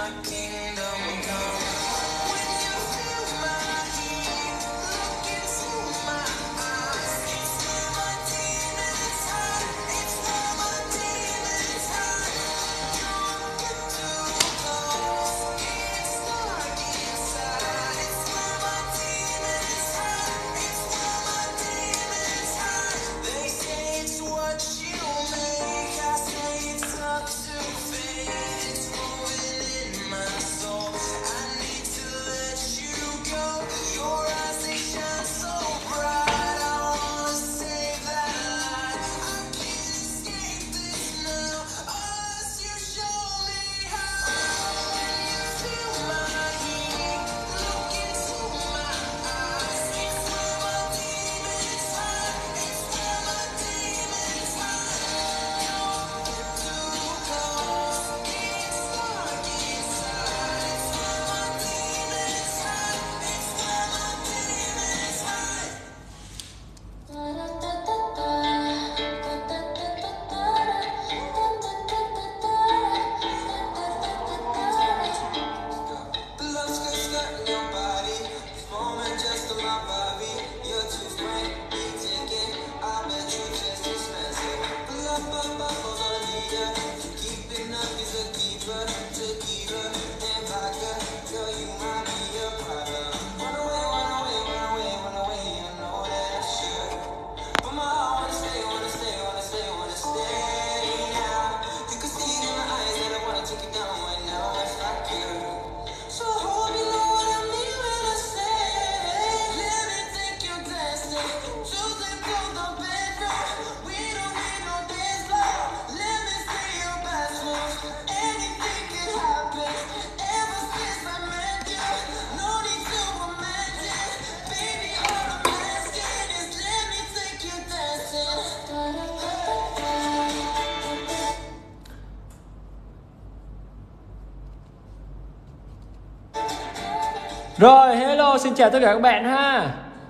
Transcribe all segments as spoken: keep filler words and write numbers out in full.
Rồi, hello, xin chào tất cả các bạn ha.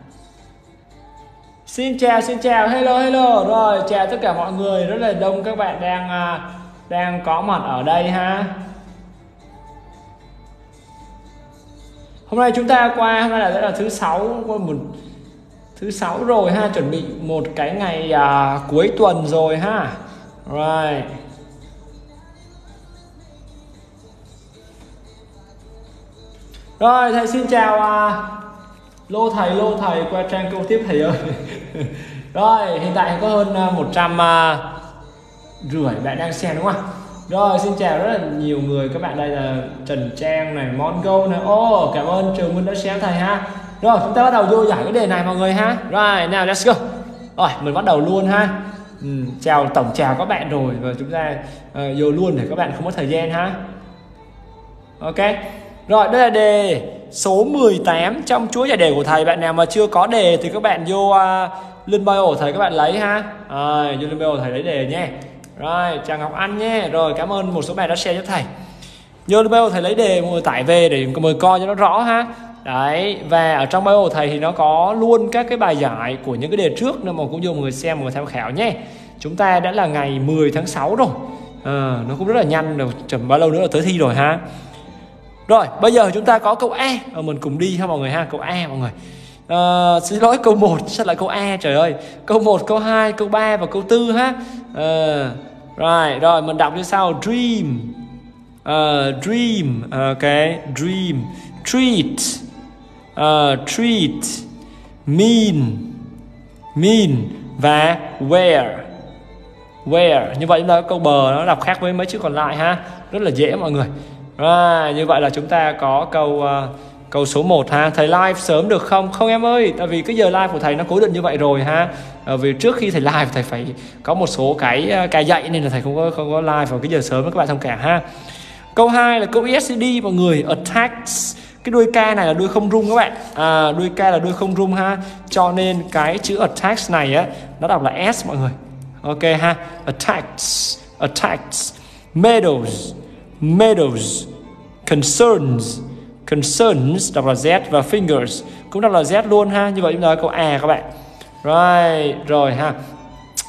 Xin chào, xin chào, hello, hello. Rồi, chào tất cả mọi người, rất là đông các bạn đang đang có mặt ở đây ha. Hôm nay chúng ta qua, hôm nay là, là thứ sáu, qua một thứ sáu rồi ha, chuẩn bị một cái ngày à, cuối tuần rồi ha. Rồi. Rồi, thầy xin chào à, lô thầy, lô thầy qua trang câu tiếp thầy ơi. Rồi, hiện tại có hơn một trăm à, rưỡi bạn đang xem đúng không? Rồi, xin chào rất là nhiều người, các bạn đây là Trần Trang này, Mongo này. Ô, oh, cảm ơn Trường Minh đã xem thầy ha. Rồi, chúng ta bắt đầu vô giải cái đề này mọi người ha. Rồi, nào let's go. Rồi, mình bắt đầu luôn ha. Ừ, chào tổng chào các bạn rồi và chúng ta uh, vô luôn để các bạn không mất thời gian ha. Ok. Rồi, đây là đề số mười tám trong chuỗi giải đề của thầy. Bạn nào mà chưa có đề thì các bạn vô uh, link bio của thầy các bạn lấy ha. Rồi, vô link bio của thầy lấy đề nhé. Rồi, chào Ngọc Anh nhé. Rồi, cảm ơn một số bạn đã share cho thầy. Vô link bio thầy lấy đề mọi người tải về để mọi người coi cho nó rõ ha. Đấy, và ở trong bio của thầy thì nó có luôn các cái bài giải của những cái đề trước nên mà cũng vô mọi người xem, mọi người tham khảo nhé. Chúng ta đã là ngày mười tháng sáu rồi. À, nó cũng rất là nhanh rồi, chẳng bao lâu nữa là tới thi rồi ha. Rồi, bây giờ chúng ta có câu A, à, mình cùng đi ha mọi người ha, câu A mọi người. À, xin lỗi câu một, sao lại câu A trời ơi. Câu một, câu hai, câu ba và câu tư ha. À, rồi, rồi mình đọc như sau. Dream, uh, dream, ok, dream, treat, uh, treat, mean, mean và where, where. Như vậy chúng ta có câu bờ nó đọc khác với mấy chữ còn lại ha, rất là dễ mọi người. Rồi, như vậy là chúng ta có câu uh, câu số một ha. Thầy live sớm được không? Không em ơi, tại vì cái giờ live của thầy nó cố định như vậy rồi ha. À, vì trước khi thầy live thầy phải có một số cái uh, cái dạy nên là thầy không có không có live vào cái giờ sớm với các bạn thông cảm ha. Câu hai là câu e ét xê đê mọi người, attacks. Cái đuôi K này là đuôi không rung các bạn. À, đuôi K là đuôi không rung ha. Cho nên cái chữ attacks này á nó đọc là S mọi người. Ok ha. Attacks, attacks. Meadows, meadows. Concerns, concerns đọc là Z và fingers cũng đọc là Z luôn ha. Như vậy chúng ta có câu A các bạn. Rồi, rồi ha.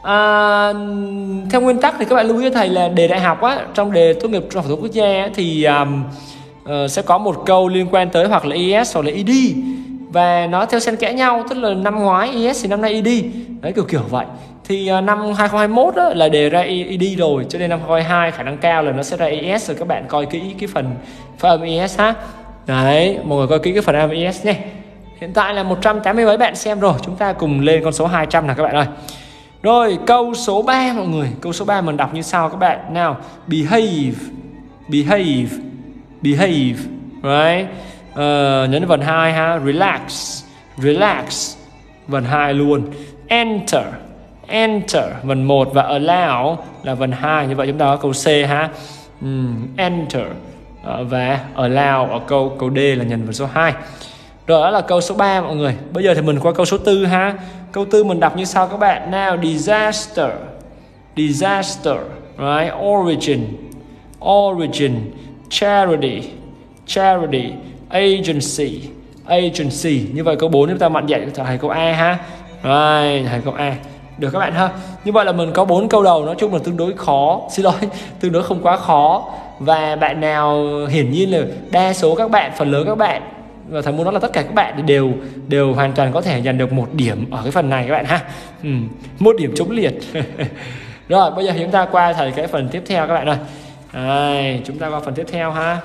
À, theo nguyên tắc thì các bạn lưu ý cho thầy là đề đại học á, trong đề tốt nghiệp trung học phổ thông quốc gia á, thì um, uh, sẽ có một câu liên quan tới hoặc là i ét hoặc là i đê, và nó theo xen kẽ nhau, tức là năm ngoái i ét thì năm nay i đê, đấy kiểu kiểu vậy. Thì uh, năm hai không hai mốt á, là đề ra i đê rồi, cho nên năm hai không hai hai khả năng cao là nó sẽ ra i ét rồi. Các bạn coi kỹ cái phần phát âm i ét ha. Đấy, mọi người coi kỹ cái phần âm i ét nhé. Hiện tại là một trăm tám mươi mấy bạn xem rồi, chúng ta cùng lên con số hai trăm nào các bạn ơi. Rồi, câu số ba mọi người. Câu số ba mình đọc như sau các bạn. Nào, behave, behave, behave, right? Uh, nhấn đến phần hai ha. Relax, relax, phần hai luôn. Enter, enter, phần một, và allow là phần hai. Như vậy chúng ta có câu C ha. um, Enter uh, và allow ở câu câu D là nhân phần số hai. Rồi, đó là câu số ba mọi người. Bây giờ thì mình qua câu số tư ha. Câu tư mình đọc như sau các bạn. Nào, disaster, disaster, right? Origin, origin, charity, charity, agency, agency. Như vậy câu bốn chúng ta mạnh dạy trở thành câu A ha. Rồi, thành câu A. Được các bạn ha. Như vậy là mình có bốn câu đầu, nói chung là tương đối khó, xin lỗi, tương đối không quá khó. Và bạn nào, hiển nhiên là đa số các bạn, phần lớn các bạn, và thầy muốn nói là tất cả các bạn thì đều đều hoàn toàn có thể giành được một điểm ở cái phần này các bạn ha. Ừ, một điểm chống liệt. Rồi, bây giờ chúng ta qua thầy cái phần tiếp theo các bạn ơi. Đây, chúng ta qua phần tiếp theo ha.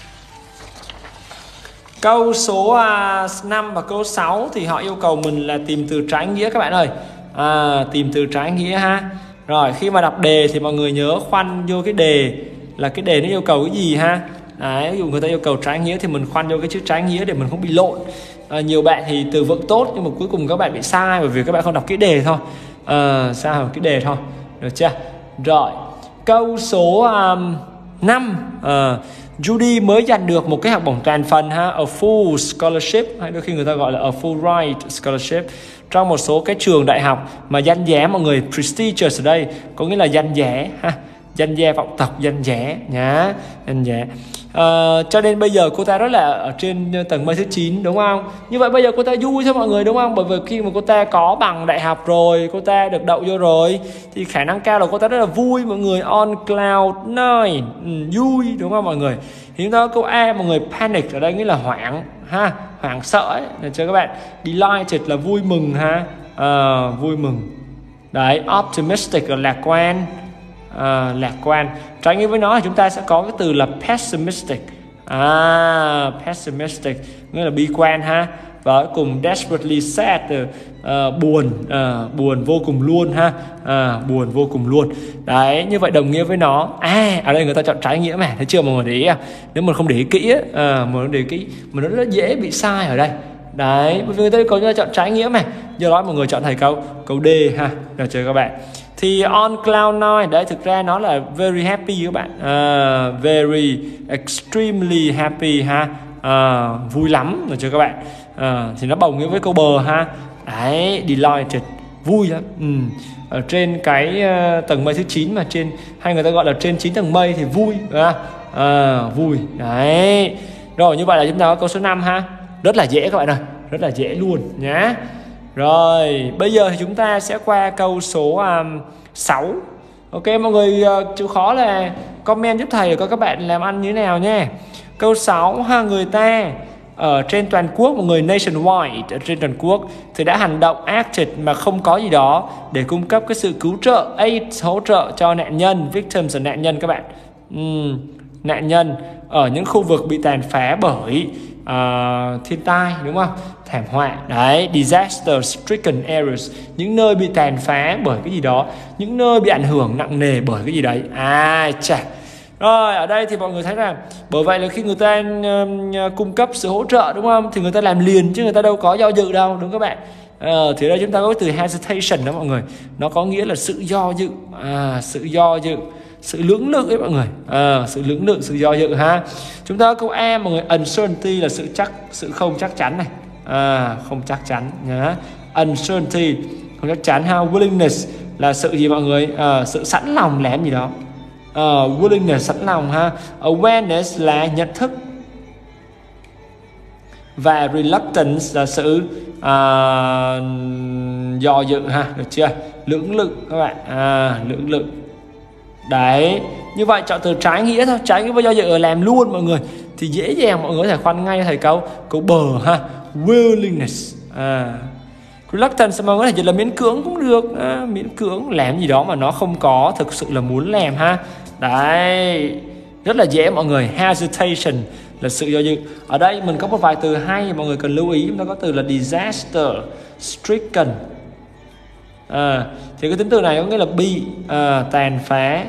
Câu số năm và câu sáu thì họ yêu cầu mình là tìm từ trái nghĩa các bạn ơi. À, tìm từ trái nghĩa ha. Rồi, khi mà đọc đề thì mọi người nhớ khoanh vô cái đề là cái đề nó yêu cầu cái gì ha. Đấy, ví dụ người ta yêu cầu trái nghĩa thì mình khoanh vô cái chữ trái nghĩa để mình không bị lộn. À, nhiều bạn thì từ vựng tốt nhưng mà cuối cùng các bạn bị sai bởi vì các bạn không đọc cái đề thôi. À, sai ở cái đề thôi. Được chưa? Rồi, câu số um, năm. À, Judy mới giành được một cái học bổng toàn phần ha, a full scholarship, hay đôi khi người ta gọi là a full ride scholarship, trong một số cái trường đại học mà danh giá mọi người, prestigious ở đây có nghĩa là danh giá ha, danh gia vọng tộc, danh giá nhá, danh giá. Uh, cho nên bây giờ cô ta rất là ở trên tầng mây thứ chín đúng không? Như vậy bây giờ cô ta vui thôi mọi người đúng không? Bởi vì khi mà cô ta có bằng đại học rồi, cô ta được đậu vô rồi thì khả năng cao là cô ta rất là vui mọi người, on cloud nine, ừ, vui đúng không mọi người? Thì chúng ta có câu A mọi người, panic ở đây nghĩa là hoảng ha, hoảng sợ ấy, để cho các bạn. Delighted là vui mừng ha, uh, vui mừng. Đấy, optimistic là lạc quan. À, lạc quan. Trái nghĩa với nó thì chúng ta sẽ có cái từ là pessimistic. À, pessimistic nghĩa là bi quan ha. Và cùng desperately sad, uh, buồn, uh, buồn vô cùng luôn ha. À, buồn vô cùng luôn. Đấy, như vậy đồng nghĩa với nó. À, ở đây người ta chọn trái nghĩa mà, thấy chưa mọi người để ý à? Nếu mà không để ý kỹ á, à, mà để ý kỹ, mà nó rất dễ bị sai ở đây. Đấy, bởi vì người ta có người ta chọn trái nghĩa mà. Do đó mọi người chọn thầy câu câu D ha. Được chưa các bạn? Thì on cloud nine đấy, thực ra nó là very happy các bạn, uh, very extremely happy ha, uh, vui lắm, được chưa các bạn? Uh, thì nó đồng nghĩa với câu bờ ha. Đấy, delighted, vui lắm. Ừ. Ở trên cái uh, tầng mây thứ chín mà trên, hay người ta gọi là trên chín tầng mây thì vui, uh, vui. Đấy. Rồi như vậy là chúng ta có câu số năm ha. Rất là dễ các bạn ơi, rất là dễ luôn nhá. Rồi, bây giờ thì chúng ta sẽ qua câu số um, sáu. Ok, mọi người uh, chịu khó là comment giúp thầy coi các bạn làm ăn như thế nào nha. Câu sáu ha, người ta ở trên toàn quốc, mọi người nationwide ở trên toàn quốc thì đã hành động acted mà không có gì đó để cung cấp cái sự cứu trợ, aid, hỗ trợ cho nạn nhân, victims là nạn nhân các bạn. Uhm, nạn nhân ở những khu vực bị tàn phá bởi uh, thiên tai đúng không? Thảm họa. Đấy, disaster stricken areas, những nơi bị tàn phá bởi cái gì đó, những nơi bị ảnh hưởng nặng nề bởi cái gì đấy. À chà. Rồi, ở đây thì mọi người thấy rằng bởi vậy là khi người ta uh, cung cấp sự hỗ trợ đúng không? Thì người ta làm liền chứ người ta đâu có do dự đâu, đúng các bạn? Uh, thì ở đây chúng ta có từ hesitation đó mọi người. Nó có nghĩa là sự do dự, à, sự do dự, sự lưỡng lự ấy mọi người, à, sự lưỡng lự, sự do dự ha. Chúng ta có câu A mọi người, uncertainty là sự chắc, sự không chắc chắn này, à, không chắc chắn nhá. Uncertainty không chắc chắn ha. Willingness là sự gì mọi người, à, sự sẵn lòng làm gì đó, à, willingness sẵn lòng ha. Awareness là nhận thức, và reluctance là sự à, do dự ha, được chưa? lưỡng lự các bạn, à, lưỡng lự. Đấy, như vậy chọn từ trái nghĩa thôi, trái nghĩa với do dự làm luôn mọi người thì dễ dàng mọi người có thể khoanh ngay thầy câu câu bờ ha, willingness. À, reluctance mà có thể dịch là miễn cưỡng cũng được, à, miễn cưỡng làm gì đó mà nó không có thực sự là muốn làm ha. Đấy, rất là dễ mọi người. Hesitation là sự do dự. Ở đây mình có một vài từ hay mọi người cần lưu ý. Nó có từ là disaster stricken. À, thì cái tính từ này có nghĩa là bị à, tàn phá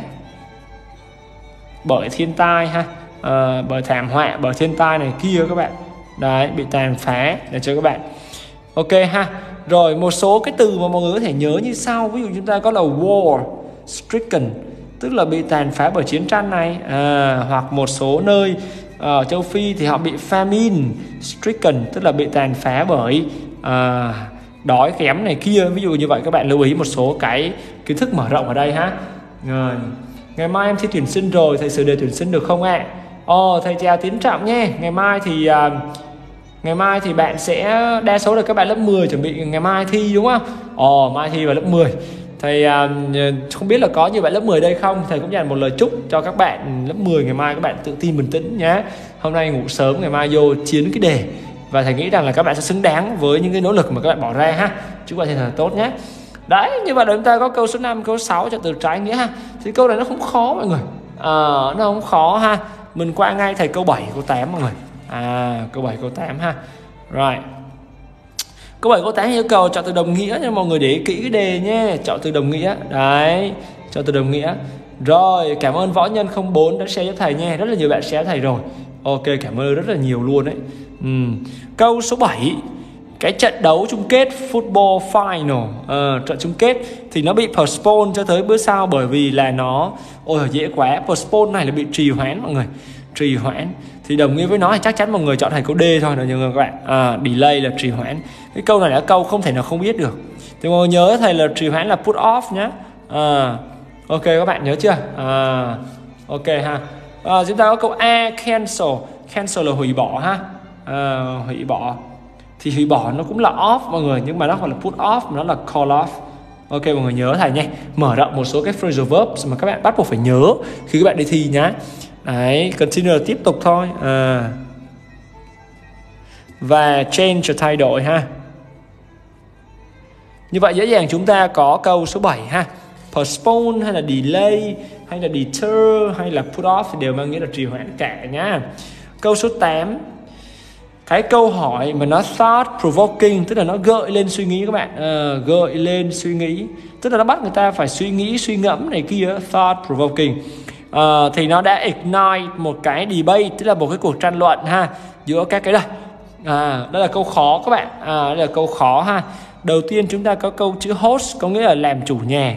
bởi thiên tai ha, à, bởi thảm họa, bởi thiên tai này kia các bạn. Đấy, bị tàn phá để cho các bạn. Ok ha. Rồi một số cái từ mà mọi người có thể nhớ như sau. Ví dụ chúng ta có là war stricken, tức là bị tàn phá bởi chiến tranh này, à, hoặc một số nơi ở châu Phi thì họ bị famine stricken, tức là bị tàn phá bởi à, đói kém này kia. Ví dụ như vậy các bạn lưu ý một số cái kiến thức mở rộng ở đây ha. Rồi, ngày mai em thi tuyển sinh rồi, thầy sửa đề tuyển sinh được không ạ? À? Ồ, thầy chào Tiến Trọng nhé. Ngày mai thì à, ngày mai thì bạn sẽ đa số là các bạn lớp mười chuẩn bị ngày mai thi đúng không? Ồ, mai thi vào lớp mười. Thầy à, không biết là có như vậy lớp mười đây không. Thầy cũng dành một lời chúc cho các bạn lớp mười ngày mai các bạn tự tin bình tĩnh nhé. Hôm nay ngủ sớm, ngày mai vô chiến cái đề. Và thầy nghĩ rằng là các bạn sẽ xứng đáng với những cái nỗ lực mà các bạn bỏ ra ha. Chúc bạn thật là tốt nhé. Đấy, như vậy là chúng ta có câu số năm, câu số sáu cho từ trái nghĩa ha. Thì câu này nó không khó mọi người, à, nó không khó ha. Mình qua ngay thầy câu bảy, câu tám mọi người. À, câu bảy, câu tám ha. Rồi, câu bảy, câu tám yêu cầu chọn từ đồng nghĩa nha mọi người, để ý kỹ cái đề nhé. Chọn từ đồng nghĩa. Đấy, chọn từ đồng nghĩa. Rồi, cảm ơn Võ Nhân không bốn đã share cho thầy nha. Rất là nhiều bạn share thầy rồi. Ok, cảm ơn rất là nhiều luôn đấy. uhm. Câu số bảy, cái trận đấu chung kết football final, uh, trận chung kết thì nó bị postpone cho tới bữa sau, bởi vì là nó ôi dễ quá. Postpone này là bị trì hoãn mọi người, trì hoãn thì đồng nghĩa với nó thì chắc chắn mọi người chọn thành câu D thôi được chưa các bạn. À, delay là trì hoãn. Cái câu này là câu không thể nào không biết được. Thì mọi người nhớ thầy là trì hoãn là put off nhé. À, ok các bạn nhớ chưa? À, ok ha. À, chúng ta có câu A, cancel. Cancel là hủy bỏ ha. À, hủy bỏ thì hủy bỏ nó cũng là off mọi người, nhưng mà nó không là put off mà nó là call off. Ok mọi người nhớ thầy nhé. Mở rộng một số cái phrasal verbs mà các bạn bắt buộc phải nhớ khi các bạn đi thi nhá. Đấy, continue tiếp tục thôi. À, và change là thay đổi ha. Như vậy dễ dàng chúng ta có câu số bảy ha. Postpone hay là delay hay là deter hay là put off thì đều mang nghĩa là trì hoãn cả nhá. Câu số tám, cái câu hỏi mà nó thought provoking, tức là nó gợi lên suy nghĩ các bạn. À, gợi lên suy nghĩ, tức là nó bắt người ta phải suy nghĩ, suy ngẫm này kia. Thought provoking. À, thì nó đã ignite một cái debate, tức là một cái cuộc tranh luận ha, giữa các cái đây. À, đây là câu khó các bạn. À, đây là câu khó ha. Đầu tiên chúng ta có câu chữ host, có nghĩa là làm chủ nhà.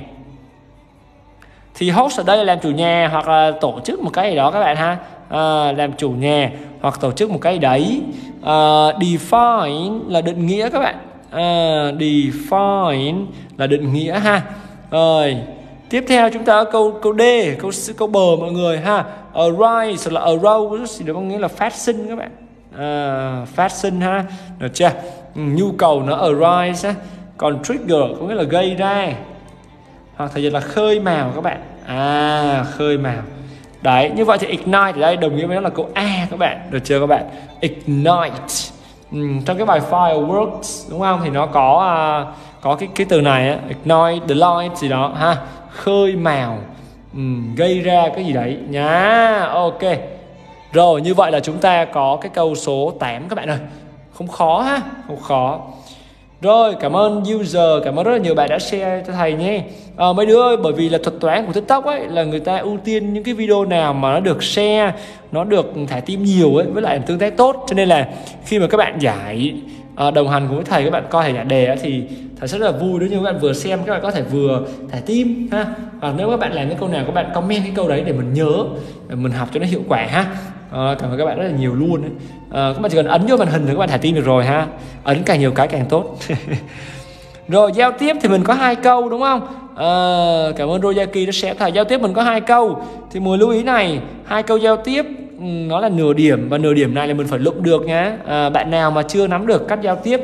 Thì host ở đây là làm chủ nhà hoặc là tổ chức một cái gì đó các bạn ha. À, làm chủ nhà hoặc tổ chức một cái đấy. À, define là định nghĩa các bạn. À, define là định nghĩa ha. Rồi, tiếp theo chúng ta có câu câu D, câu câu bờ mọi người ha. Arise là arose thì nó có nghĩa là phát sinh các bạn. À, phát sinh ha, được chưa? Ừ, nhu cầu nó arise ha. Còn trigger có nghĩa là gây ra, hoặc thời gian là khơi mào các bạn. À, khơi mào. Đấy, như vậy thì ignite ở đây đồng nghĩa với nó là câu A các bạn, được chưa các bạn? Ignite. Ừ, trong cái bài fireworks đúng không, thì nó có uh, có cái cái từ này á, ignite the light gì đó ha, khơi mào, ừ, gây ra cái gì đấy nhá. Ok. Rồi, như vậy là chúng ta có cái câu số tám các bạn ơi. Không khó ha, không khó. Rồi, cảm ơn user, cảm ơn rất là nhiều bạn đã share cho thầy nhé. À, mấy đứa ơi, bởi vì là thuật toán của TikTok ấy là người ta ưu tiên những cái video nào mà nó được share, nó được thả tim nhiều ấy, với lại tương tác tốt. Cho nên là khi mà các bạn giải à, đồng hành cùng với thầy, các bạn coi thầy giải đề ấy, thì thầy rất là vui nếu như các bạn vừa xem các bạn có thể vừa thả tim ha. Và nếu các bạn làm cái câu nào các bạn comment cái câu đấy để mình nhớ, để mình học cho nó hiệu quả ha. À, cảm ơn các bạn rất là nhiều luôn đấy. À, các bạn chỉ cần ấn vô màn hình thì các bạn thả tim được rồi ha. Ấn càng nhiều cái càng tốt. Rồi, giao tiếp thì mình có hai câu đúng không? À, cảm ơn Royaki đã share thầy. Giao tiếp mình có hai câu thì mùi lưu ý này, hai câu giao tiếp nó là nửa điểm, và nửa điểm này là mình phải lụm được nhá. À, bạn nào mà chưa nắm được cách giao tiếp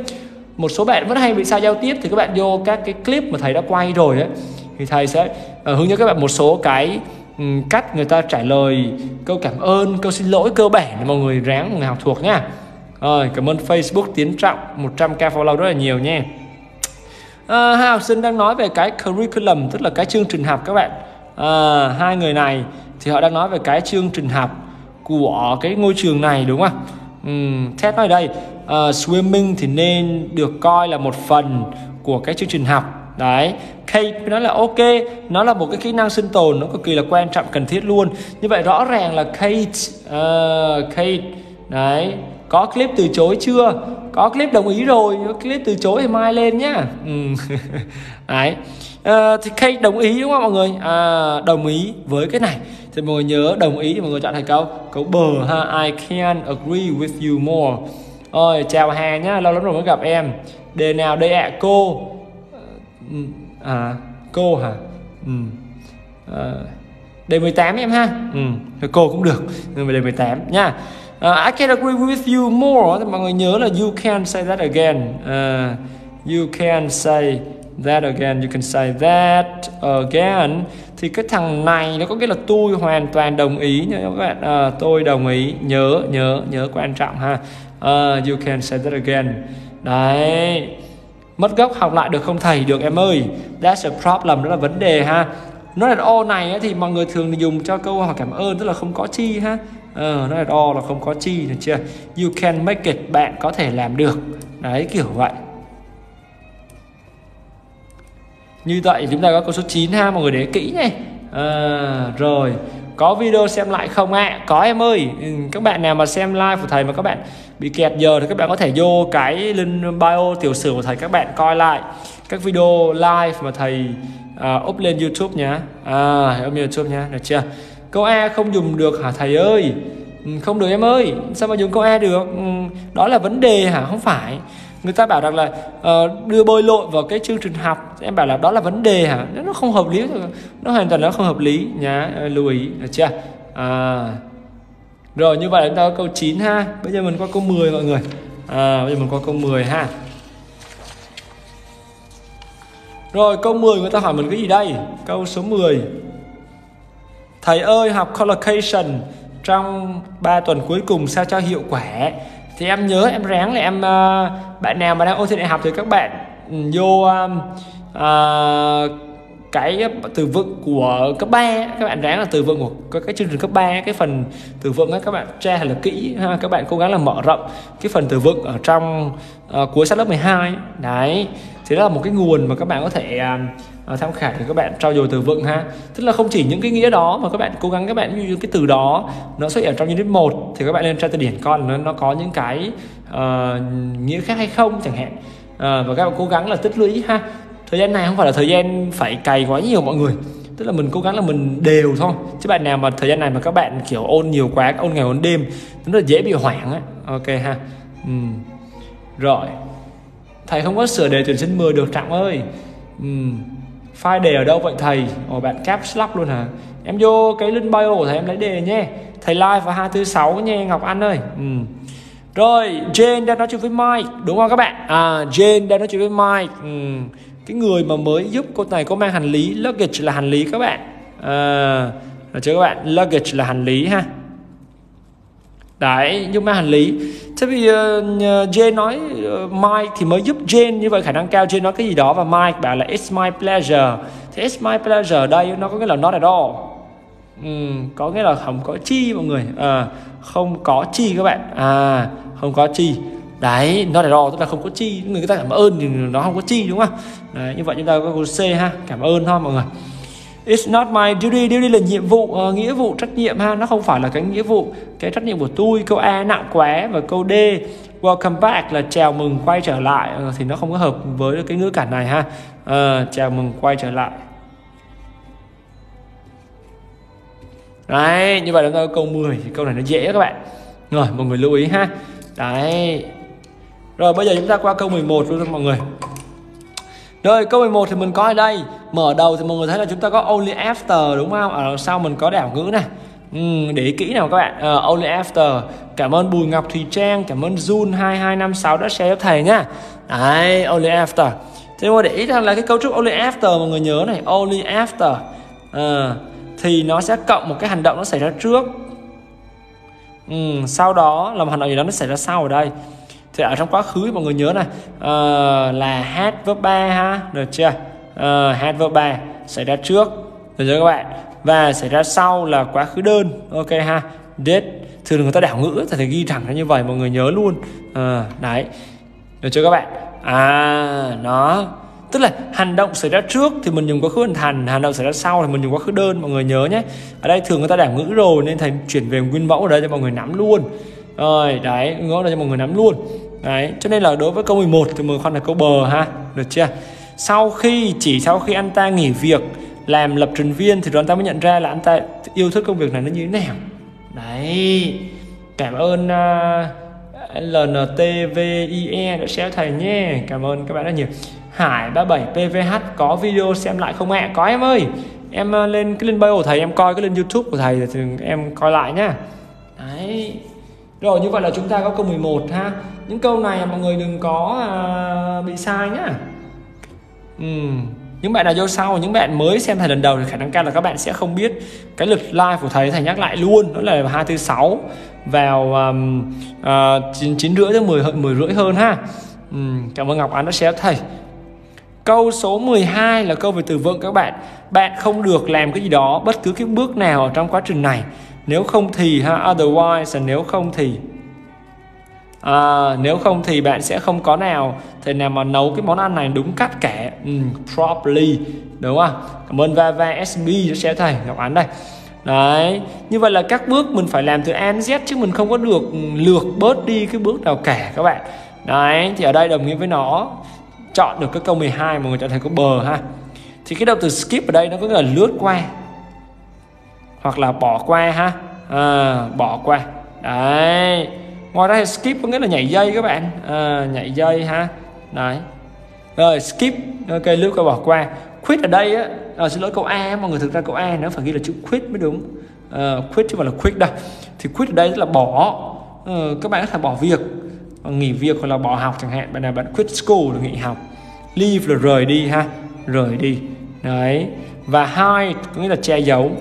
một số bạn vẫn hay bị sai giao tiếp thì các bạn vô các cái clip mà thầy đã quay rồi đấy, thì thầy sẽ uh, hướng dẫn các bạn một số cái um, cách người ta trả lời câu cảm ơn, câu xin lỗi cơ bản để mọi người ráng mọi người học thuộc nhá. Rồi, cảm ơn Facebook Tiến Trọng một trăm k follow rất là nhiều nha. À, hai học sinh đang nói về cái curriculum, tức là cái chương trình học các bạn. À, hai người này thì họ đang nói về cái chương trình học của cái ngôi trường này đúng không? Uhm, Ted nói ở đây uh, swimming thì nên được coi là một phần của cái chương trình học. Đấy, Kate nói là ok, nó là một cái kỹ năng sinh tồn, nó cực kỳ là quan trọng, cần thiết luôn. Như vậy rõ ràng là Kate, uh, Kate, đấy, có clip từ chối chưa? Có clip đồng ý rồi, có clip từ chối thì mai lên nhá. Ừ. Đấy. À, thì Kate đồng ý đúng không mọi người? À, đồng ý với cái này. Thì mọi người nhớ đồng ý thì mọi người chọn thành câu câu bờ ha. I can agree with you more. Ôi, chào Hà nhá, lâu lắm rồi mới gặp em. Đề nào đây ạ? À? Cô. À, cô hả? Ừ. À, đề mười tám em ha. Ừ, cô cũng được. Nhưng mà đề mười tám nha. Uh, I can agree with you more. Thì mọi người nhớ là you can say that again. Uh, you can say that again. You can say that again. Thì cái thằng này nó có nghĩa là tôi hoàn toàn đồng ý nha các bạn. Uh, tôi đồng ý. Nhớ, nhớ, nhớ quan trọng ha. Uh, you can say that again. Đấy. Mất gốc học lại được không thầy? Được em ơi. That's a problem. Đó là vấn đề ha. Nói là all này thì mọi người thường dùng cho câu hỏi cảm ơn, tức là không có chi ha. Ờ, nói là all là không có chi, được chưa? You can make it, bạn có thể làm được. Đấy, kiểu vậy. Như vậy chúng ta có câu số chín ha, mọi người để kỹ này. À, rồi, có video xem lại không ạ? À? Có em ơi. Ừ, các bạn nào mà xem live của thầy mà các bạn bị kẹt giờ thì các bạn có thể vô cái link bio tiểu sử của thầy, các bạn coi lại các video live mà thầy uh, up lên YouTube nhá. À, up lên YouTube nhá, được chưa? Câu A không dùng được hả thầy ơi? Ừ, không được em ơi. Sao mà dùng câu A được? Ừ, đó là vấn đề hả? Không phải. Người ta bảo rằng là uh, đưa bơi lội vào cái chương trình học, em bảo là đó là vấn đề hả? Nó không hợp lý, nó hoàn toàn nó không hợp lý nhá, lưu ý, được chưa? À, rồi như vậy chúng ta có câu chín ha. Bây giờ mình qua câu mười mọi người. À, bây giờ mình qua câu mười ha. Rồi câu mười người ta hỏi mình cái gì đây? Câu số mười. Thầy ơi, học collocation trong ba tuần cuối cùng sao cho hiệu quả? Thì em nhớ em ráng là em uh, bạn nào mà đang ôn thi đại học thì các bạn um, vô um, uh, cái từ vựng của cấp ba, các bạn ráng là từ vựng của cái chương trình cấp ba, cái phần từ vựng ấy các bạn tra thật là kỹ ha, các bạn cố gắng là mở rộng cái phần từ vựng ở trong uh, cuối sách lớp mười hai. Đấy, thì đó là một cái nguồn mà các bạn có thể uh, tham khảo để các bạn trau dồi từ vựng ha. Tức là không chỉ những cái nghĩa đó mà các bạn cố gắng các bạn như cái từ đó nó xuất hiện trong unit một thì các bạn lên tra từ điển coi nó nó có những cái uh, nghĩa khác hay không chẳng hạn. Uh, và các bạn cố gắng là tích lũy ha. Thời gian này không phải là thời gian phải cày quá nhiều mọi người, tức là mình cố gắng là mình đều thôi, chứ bạn nào mà thời gian này mà các bạn kiểu ôn nhiều quá, ôn ngày ôn đêm nó rất là dễ bị hoảng á. Ok ha. Ừ. Rồi thầy không có sửa đề tuyển sinh mười được Trọng ơi. Ừ. File đề ở đâu vậy thầy? Ồ, bạn caps lock luôn hả? Em vô cái link bio của thầy em lấy đề nhé. Thầy live vào hai tư sáu nha Ngọc Anh ơi. Ừ. Rồi Jane đang nói chuyện với Mike đúng không các bạn? À, Jane đang nói chuyện với Mike. Ừ. Cái người mà mới giúp cô này có mang hành lý, luggage là hành lý các bạn. À, được chưa các bạn? Luggage là hành lý ha. Đấy, nhưng mà hành lý. Thế vì uh, Jane nói uh, Mike thì mới giúp Jane, như vậy khả năng cao Jane nói cái gì đó và Mike bảo là it's my pleasure. Thì it's my pleasure ở đây nó có nghĩa là not at all. Ừ, có nghĩa là không có chi mọi người. À, không có chi các bạn. À, không có chi. Đấy, not at all tức là không có chi. Người ta cảm ơn thì nó không có chi đúng không? Đấy, như vậy chúng ta có câu C ha, cảm ơn thôi mọi người. It's not my duty. Duty là nhiệm vụ, uh, nghĩa vụ, trách nhiệm ha. Nó không phải là cái nghĩa vụ, cái trách nhiệm của tôi. Câu A nặng quá. Và câu D welcome back là chào mừng quay trở lại, uh, thì nó không có hợp với cái ngữ cảnh này ha. uh, Chào mừng quay trở lại. Đấy, như vậy là câu mười. Câu này nó dễ các bạn. Rồi, mọi người lưu ý ha. Đấy. Rồi bây giờ chúng ta qua câu mười một luôn mọi người. Rồi câu mười một thì mình có ở đây. Mở đầu thì mọi người thấy là chúng ta có only after đúng không? Ở sau mình có đảo ngữ này. Ừ, để ý kỹ nào các bạn. uh, Only after. Cảm ơn Bùi Ngọc Thùy Trang, cảm ơn Jun hai hai năm sáu đã share cho thầy nhá. Đấy, only after. Thế mà để ý rằng là cái cấu trúc only after mọi người nhớ này, only after à, thì nó sẽ cộng một cái hành động nó xảy ra trước. Ừ, sau đó là một hành động gì đó nó xảy ra sau ở đây. Thì ở trong quá khứ mọi người nhớ này uh, là had verb ba ha, được chưa? Uh, had verb ba xảy ra trước, được chưa các bạn? Và xảy ra sau là quá khứ đơn, ok ha. Did, thường người ta đảo ngữ thì ghi thẳng ra như vậy mọi người nhớ luôn. Uh, đấy, được chưa các bạn? À, nó tức là hành động xảy ra trước thì mình dùng quá khứ hình thành, hành động xảy ra sau thì mình dùng quá khứ đơn, mọi người nhớ nhé. Ở đây thường người ta đảo ngữ rồi nên thầy chuyển về nguyên mẫu ở đây cho mọi người nắm luôn. Rồi, đấy, ngõ đây cho mọi người nắm luôn. Đấy, cho nên là đối với câu mười một thì mình khoan là câu bờ ha, được chưa? Sau khi, chỉ sau khi anh ta nghỉ việc làm lập trình viên thì rồi anh ta mới nhận ra là anh ta yêu thích công việc này nó như thế nào. Đấy, cảm ơn uh, L N T V I E đã share thầy nhé. Cảm ơn các bạn rất nhiều. Hải ba mươi bảy P V H có video xem lại không ạ? Có em ơi. Em uh, lên cái link bio của thầy, em coi cái link YouTube của thầy thì em coi lại nhá. Đấy. Rồi, như vậy là chúng ta có câu mười một ha. Những câu này mọi người đừng có uh, bị sai nhá. Uhm. Những bạn nào vô sau, những bạn mới xem thầy lần đầu thì khả năng cao là các bạn sẽ không biết cái lịch live của thầy. Thầy nhắc lại luôn, đó là hai thứ sáu vào um, uh, chín rưỡi đến mười, mười rưỡi hơn ha. uhm. Cảm ơn Ngọc Ánh đã share thầy. Câu số mười hai là câu về từ vựng các bạn. Bạn không được làm cái gì đó bất cứ cái bước nào ở trong quá trình này. Nếu không thì ha, otherwise, nếu không thì à, nếu không thì bạn sẽ không có nào thể nào mà nấu cái món ăn này đúng cách cả. ừ, properly, đúng không? Cảm ơn Vava ét bê sẽ thầy Ngọc Ánh đây. Đấy, như vậy là các bước mình phải làm từ A đến Z chứ mình không có được lược bớt đi cái bước nào cả các bạn. Đấy, thì ở đây đồng nghĩa với nó chọn được cái câu mười hai, mọi người chọn thấy có bờ ha. Thì cái động từ skip ở đây nó có nghĩa là lướt qua hoặc là bỏ qua ha. À, bỏ qua. Đấy. Ngoài ra thì skip có nghĩa là nhảy dây các bạn. À, nhảy dây ha. Đấy. Rồi skip, ok, lướt qua bỏ qua. Quit ở đây á, à, xin lỗi câu A, mọi người, thực ra câu A nó phải ghi là chữ quit mới đúng. À, quit chứ không phải là quick đâu. Thì quit ở đây là bỏ. À, các bạn có thể bỏ việc, nghỉ việc hoặc là bỏ học chẳng hạn. Bạn nào bạn quit school là nghỉ học. Leave là rời đi ha, rời đi. Đấy. Và hide có nghĩa là che giấu.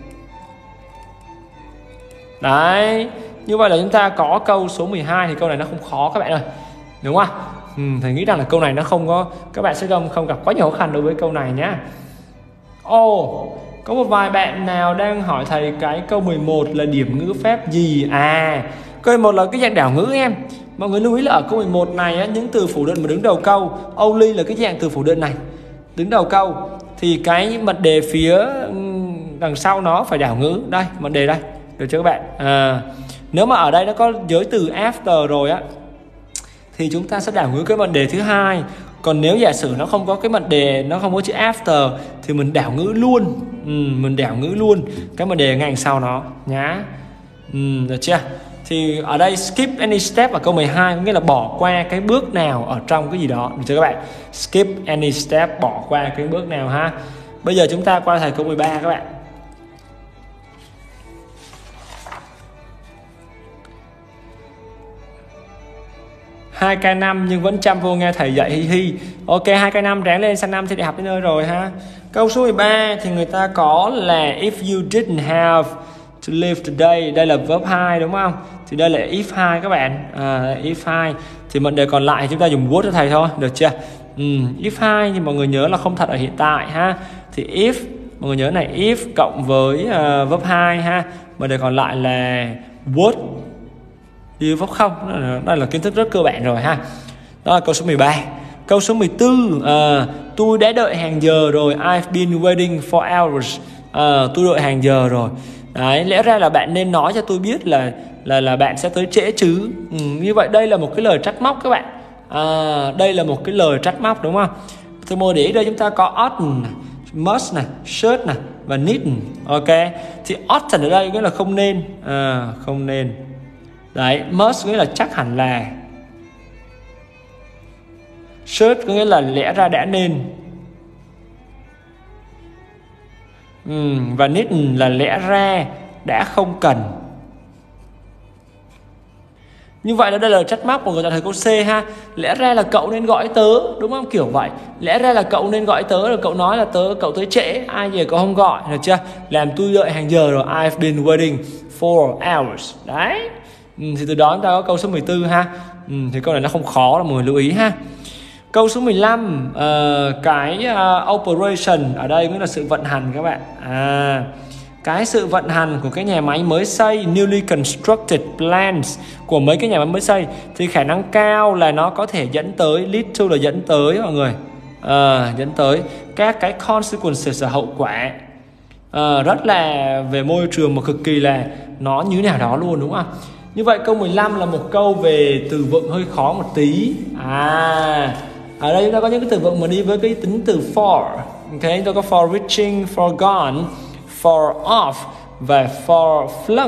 Đấy, như vậy là chúng ta có câu số mười hai. Thì câu này nó không khó các bạn ơi, đúng không? Ừ, thầy nghĩ rằng là câu này nó không có, các bạn sẽ không, không gặp quá nhiều khó khăn đối với câu này nhá. Ồ, oh, có một vài bạn nào đang hỏi thầy cái câu mười một là điểm ngữ pháp gì? À, câu mười một là cái dạng đảo ngữ em. Mọi người lưu ý là ở câu mười một này á, những từ phủ định mà đứng đầu câu, only là cái dạng từ phủ định này đứng đầu câu, thì cái mệnh đề phía đằng sau nó phải đảo ngữ. Đây, mệnh đề đây, được chưa các bạn? À, nếu mà ở đây nó có giới từ after rồi á thì chúng ta sẽ đảo ngữ cái mệnh đề thứ hai. Còn nếu giả sử nó không có cái mệnh đề, nó không có chữ after thì mình đảo ngữ luôn. ừ, Mình đảo ngữ luôn cái mệnh đề ngay đằng sau nó nhá. ừ, Được chưa? Thì ở đây skip any step ở câu mười hai có nghĩa là bỏ qua cái bước nào ở trong cái gì đó, được chưa các bạn? Skip any step, bỏ qua cái bước nào ha. Bây giờ chúng ta qua thầy câu mười ba các bạn. hai k năm nhưng vẫn chăm vô nghe thầy dạy hi hi. Ok, hai k năm ráng lên, sang năm thì đại học đến nơi rồi ha. Câu số mười ba thì người ta có là if you didn't have to live today. Đây là verb hai đúng không? Thì đây là if hai các bạn. À, if hai thì mệnh đề còn lại thì chúng ta dùng would cho thầy thôi, được chưa? Ừ, if hai thì mọi người nhớ là không thật ở hiện tại ha. Thì if, mọi người nhớ này, if cộng với uh, verb hai ha. Mệnh đề còn lại là would đi vấp không. Đây là kiến thức rất cơ bản rồi ha. Đó là câu số mười ba. Câu số mười bốn, à, tôi đã đợi hàng giờ rồi. I've been waiting for hours. À, tôi đợi hàng giờ rồi. Đấy, lẽ ra là bạn nên nói cho tôi biết là là là bạn sẽ tới trễ chứ. Ừ, như vậy đây là một cái lời trách móc các bạn. À, đây là một cái lời trách móc đúng không? Thì mô để ý đây chúng ta có ought, must này, should này và need. Ok. Thì ought ở đây nghĩa là không nên, à, không nên. Đấy, must nghĩa là chắc hẳn là. Should có nghĩa là lẽ ra đã nên. ừ, Và need là lẽ ra đã không cần. Như vậy là đây là trách móc, mọi người chọn thời câu C ha. Lẽ ra là cậu nên gọi tớ, đúng không? Kiểu vậy. Lẽ ra là cậu nên gọi tớ, rồi cậu nói là tớ cậu tới trễ, ai về cậu không gọi, được chưa? Làm tôi đợi hàng giờ rồi. I've been waiting for hours. Đấy. Ừ, thì từ đó chúng ta có câu số mười bốn ha. Ừ, thì câu này nó không khó, là mọi người lưu ý ha. Câu số mười lăm, uh, cái uh, operation ở đây cũng là sự vận hành các bạn. À, cái sự vận hành của cái nhà máy mới xây, newly constructed plants của mấy cái nhà máy mới xây, thì khả năng cao là nó có thể dẫn tới, lead to là dẫn tới mọi người, à, dẫn tới các cái consequences là hậu quả, à, rất là về môi trường mà cực kỳ là nó như nào đó luôn, đúng không? Như vậy câu mười lăm là một câu về từ vựng hơi khó một tí. À, ở đây chúng ta có những cái từ vựng mà đi với cái tính từ for. Ok, chúng ta có for reaching, for gone, for off và for flung.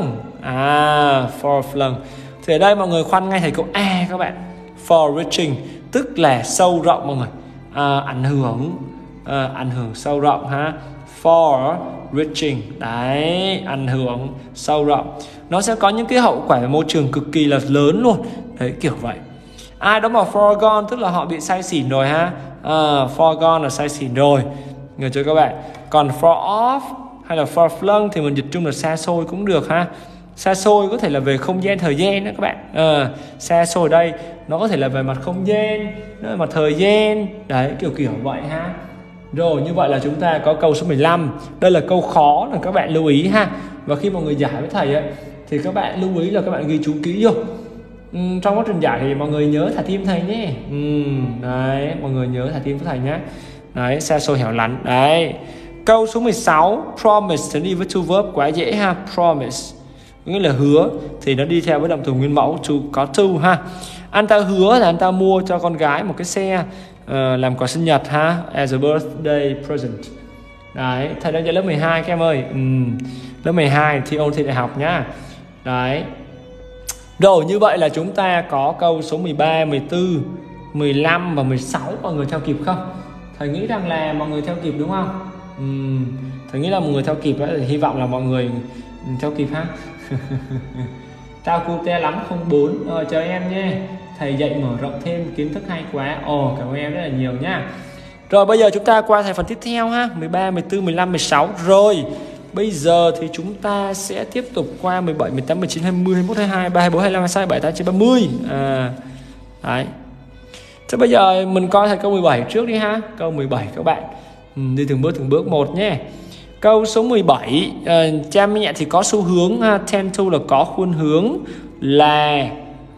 À, for flung. Thì ở đây mọi người khoan ngay thầy câu A các bạn. For reaching tức là sâu rộng mọi người. À, ảnh hưởng, à, ảnh hưởng sâu rộng ha. For reaching, đấy, ảnh hưởng sâu rộng. Nó sẽ có những cái hậu quả về môi trường cực kỳ là lớn luôn. Đấy, kiểu vậy. Ai đó mà for gone tức là họ bị say xỉn rồi ha. À, for gone là say xỉn rồi, nghe chưa các bạn? Còn for off hay là for flung thì mình dịch chung là xa xôi cũng được ha. Xa xôi có thể là về không gian thời gian đó các bạn. À, xa xôi đây nó có thể là về mặt không gian, nó về mặt thời gian, đấy, kiểu kiểu vậy ha. Rồi, như vậy là chúng ta có câu số mười lăm. Đây là câu khó là các bạn lưu ý ha. Và khi mọi người giải với thầy ấy, thì các bạn lưu ý là các bạn ghi chú kỹ vô. Ừ, trong quá trình giải thì mọi người nhớ thả tim thầy nhé. Ừ, đấy, mọi người nhớ thả tim với thầy nhé. Đấy, xa xôi hẻo lánh. Đấy. Câu số mười sáu, promise thì đi với to verb quá dễ ha. Promise nghĩa là hứa, thì nó đi theo với động từ nguyên mẫu to, có to ha. Anh ta hứa là anh ta mua cho con gái một cái xe uh, làm quà sinh nhật ha, as a birthday present. Đấy, thầy đang dạy lớp mười hai các em ơi. Ừ, lớp mười hai thi ôn thi đại học nhá. Đấy. Rồi, như vậy là chúng ta có câu số mười ba, mười bốn, mười lăm và mười sáu. Mọi người theo kịp không? Thầy nghĩ rằng là mọi người theo kịp đúng không? Uhm, thầy nghĩ là mọi người theo kịp đó, thì hy vọng là mọi người theo kịp ha. Tao cute lắm không bốn. Ờ, chào em nhé. Thầy dạy mở rộng thêm kiến thức hay quá. Ồ, cảm ơn em rất là nhiều nhá. Rồi bây giờ chúng ta qua thành phần tiếp theo ha. mười ba, mười bốn, mười lăm, mười sáu. Rồi bây giờ thì chúng ta sẽ tiếp tục qua mười bảy, mười tám, mười chín, hai mươi, hai mươi mốt, hai mươi hai, ba mươi hai, bốn mươi lăm, hai mươi sáu, hai mươi bảy, hai mươi chín, ba mươi. À, đấy. Thế bây giờ mình coi thành câu mười bảy trước đi ha. Câu mười bảy các bạn. Ừ, đi từng bước từng bước một nhé. Câu số mười bảy, uh, cha mẹ thì có xu hướng ha, tend to là có khuynh hướng, là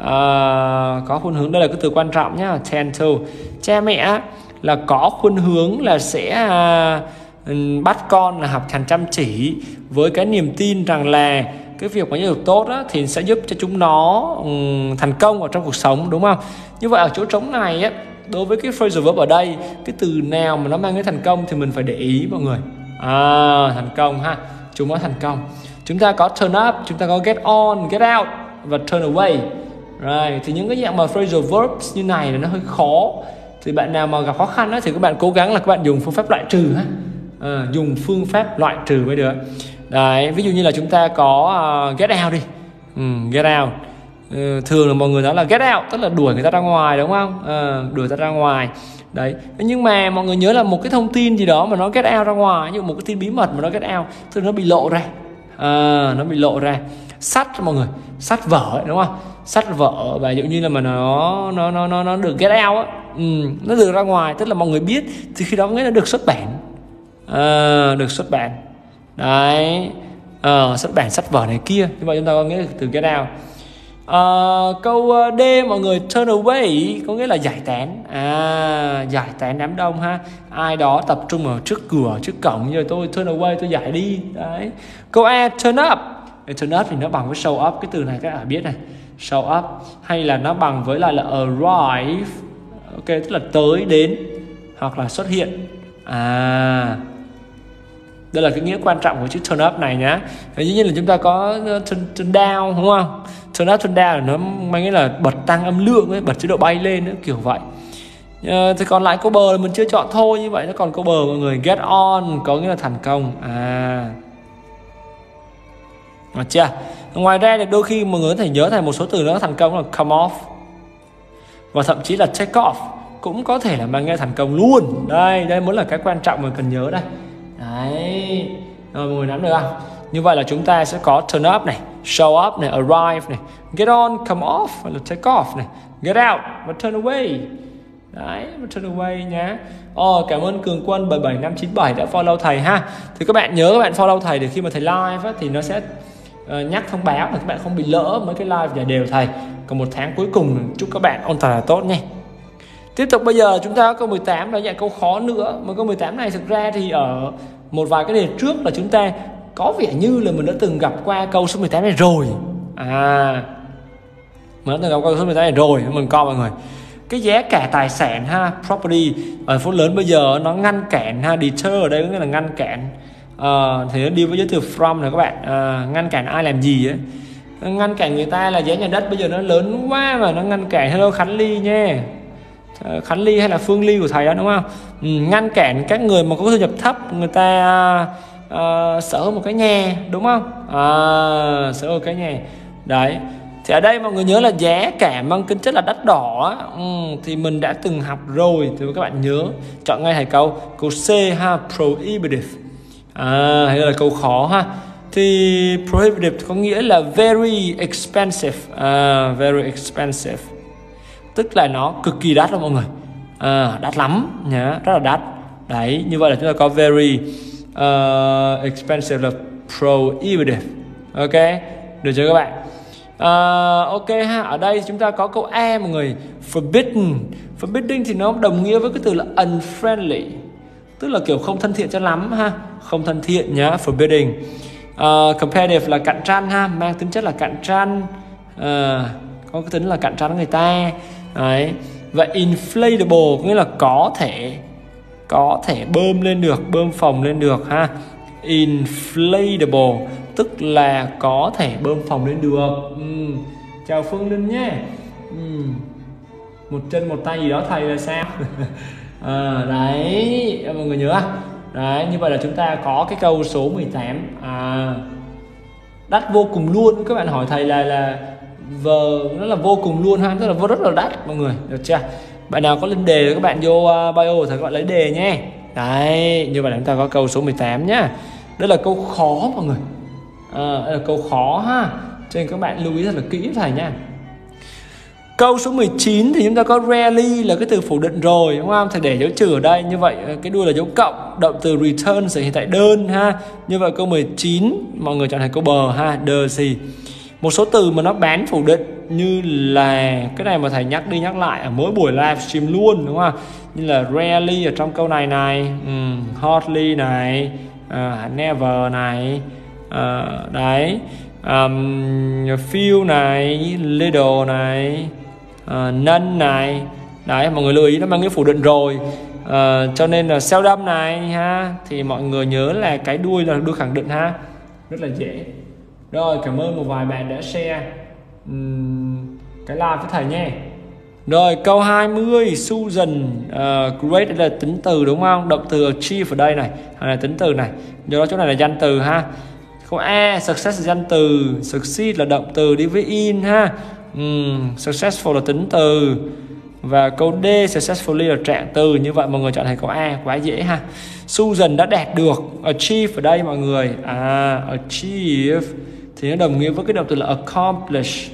uh, có khuynh hướng, đây là cái từ quan trọng nhá, tend to. Cha mẹ là có khuynh hướng là sẽ uh, bắt con là học hành chăm chỉ, với cái niềm tin rằng là cái việc mà giáo dục tốt á, thì sẽ giúp cho chúng nó um, thành công ở trong cuộc sống, đúng không? Như vậy ở chỗ trống này á, đối với cái phrasal verb ở đây, cái từ nào mà nó mang đến thành công thì mình phải để ý mọi người. À, thành công ha, chúng nó thành công. Chúng ta có turn up, chúng ta có get on, get out và turn away. Rồi, thì những cái dạng mà phrasal verbs như này là nó hơi khó. Thì bạn nào mà gặp khó khăn đó, thì các bạn cố gắng là các bạn dùng phương pháp loại trừ ha. À, dùng phương pháp loại trừ mới được. Đấy, ví dụ như là chúng ta có uh, get out đi. Ừ, get out. Ừ, thường là mọi người nói là get out tức là đuổi người ta ra ngoài, đúng không? À, đuổi ta ra ngoài. Đấy, nhưng mà mọi người nhớ là một cái thông tin gì đó mà nó get out ra ngoài, như một cái tin bí mật mà nó get out, tức là nó bị lộ ra. À, nó bị lộ ra. Sách mọi người, sách vở ấy, đúng không? Sách vở và dụ như là mà nó nó nó nó nó được get out á, ừ, nó được ra ngoài, tức là mọi người biết, thì khi đó nghĩa là được xuất bản. À, được xuất bản. Đấy. À, xuất bản sách vở này kia. Như vậy chúng ta có nghĩa là từ get out. Uh, câu D mọi người, turn away có nghĩa là giải tán. À, giải tán đám đông ha. Ai đó tập trung ở trước cửa, trước cổng, rồi tôi turn away, tôi giải đi. Đấy. Câu A, turn up. Turn up thì nó bằng với show up. Cái từ này các bạn biết này, show up. Hay là nó bằng với lại là arrive. Ok, tức là tới đến hoặc là xuất hiện. À, đây là cái nghĩa quan trọng của chữ turn up này nhá. Dĩ nhiên là chúng ta có turn, turn down, đúng không? Turn up, turn down là nó mang nghĩa là bật tăng âm lượng ấy, bật chế độ bay lên nữa, kiểu vậy. À, thì còn lại câu bờ là mình chưa chọn thôi. Như vậy nó còn câu bờ mọi người, get on có nghĩa là thành công. À, được chưa? Ngoài ra thì đôi khi mọi người có thể nhớ thành một số từ nữa thành công là come off, và thậm chí là take off cũng có thể là mang nghe thành công luôn. Đây, đây mới là cái quan trọng mình cần nhớ đây. Đấy, rồi mọi người nắm được không? Như vậy là chúng ta sẽ có turn up này, show up này, arrive này, get on, come off và là take off này, get out và turn away. Đấy, và turn away nhá. Ồ, cảm ơn Cường Quân bảy bảy năm chín bảy đã follow thầy ha. Thì các bạn nhớ các bạn follow thầy để khi mà thầy live á, thì nó sẽ uh, nhắc thông báo là các bạn không bị lỡ mấy cái live giải đều thầy. Còn một tháng cuối cùng chúc các bạn ôn tập là tốt nha. Tiếp tục bây giờ chúng ta có câu mười tám là dạng câu khó nữa. Mà câu mười tám này thực ra thì ở một vài cái đề trước là chúng ta có vẻ như là mình đã từng gặp qua câu số mười tám này rồi. À, mình đã từng gặp câu số mười tám này rồi. Mình coi mọi người, cái giá cả tài sản ha, property ở phố lớn bây giờ nó ngăn cản ha, deter ở đây có nghĩa là ngăn cản. À, thì nó đi với giới từ from này các bạn. À, ngăn cản ai làm gì ấy, ngăn cản người ta là giá nhà đất bây giờ nó lớn quá mà nó ngăn cản. Hello Khánh Ly nha, Khánh Ly hay là Phương Ly của thầy đó đúng không? Ừ, ngăn cản các người mà có thu nhập thấp người ta uh, sở một cái nhà đúng không? À, sở một cái nhà đấy. Thì ở đây mọi người nhớ là giá cả mang tính chất là đắt đỏ. Ừ, thì mình đã từng học rồi thì các bạn nhớ chọn ngay thầy câu câu C ha, prohibitive. À, hay là câu khó ha. Thì prohibitive có nghĩa là very expensive. À, very expensive tức là nó cực kỳ đắt đó mọi người. À, đắt lắm nhá, rất là đắt. Đấy, như vậy là chúng ta có very uh, expensive là prohibitive. Ok, được chưa các bạn? Uh, ok ha, ở đây chúng ta có câu A mọi người, forbidden. Forbidden thì nó đồng nghĩa với cái từ là unfriendly, tức là kiểu không thân thiện cho lắm ha, không thân thiện nhá, forbidding. Uh, competitive là cạnh tranh ha, mang tính chất là cạnh tranh, uh, có cái tính là cạnh tranh với người ta. Đấy. Và inflatable có nghĩa là có thể có thể bơm lên được, bơm phồng lên được ha. Inflatable tức là có thể bơm phồng lên được. Ừ. Chào Phương Linh nhé. Ừ. Một chân một tay gì đó thầy là sao? À, đấy, mọi người nhớ. Đấy, như vậy là chúng ta có cái câu số mười tám. À, đắt vô cùng luôn. Các bạn hỏi thầy là là vờ nó là vô cùng luôn ha, tức là vô rất là đắt mọi người, được chưa? Bạn nào có lên đề các bạn vô uh, bio thầy các bạn lấy đề nhé. Đấy, như vậy là chúng ta có câu số mười tám nhá. Đây là câu khó mọi người. À, đây là câu khó ha, cho nên các bạn lưu ý thật là kỹ thầy nha. Câu số mười chín thì chúng ta có rarely là cái từ phủ định rồi đúng không? Thầy để dấu trừ ở đây, như vậy cái đuôi là dấu cộng, động từ return sẽ hiện tại đơn ha. Như vậy câu mười chín mọi người chọn thành câu bờ ha, the gì. Một số từ mà nó bán phủ định như là cái này mà thầy nhắc đi nhắc lại ở mỗi buổi livestream luôn đúng không? Như là rarely ở trong câu này này, um, hardly này, uh, never này, uh, đấy, um, few này, little này, uh, none này. Đấy, mọi người lưu ý nó mang cái phủ định rồi. Uh, cho nên là seldom này ha, thì mọi người nhớ là cái đuôi là đuôi khẳng định ha, rất là dễ. Rồi, cảm ơn một vài bạn đã share um, cái live với thầy nha. Rồi, câu hai mươi, Susan, uh, great đây là tính từ đúng không? Động từ achieve ở đây này, hay là tính từ này. Do đó chỗ này là danh từ ha. Câu A, success là danh từ, succeed là động từ đi với in ha. Um, successful là tính từ. Và câu D, successfully là trạng từ. Như vậy mọi người chọn thành câu A, quá dễ ha. Susan đã đạt được, achieve ở đây mọi người. À, achieve thì nó đồng nghĩa với cái động từ là accomplish,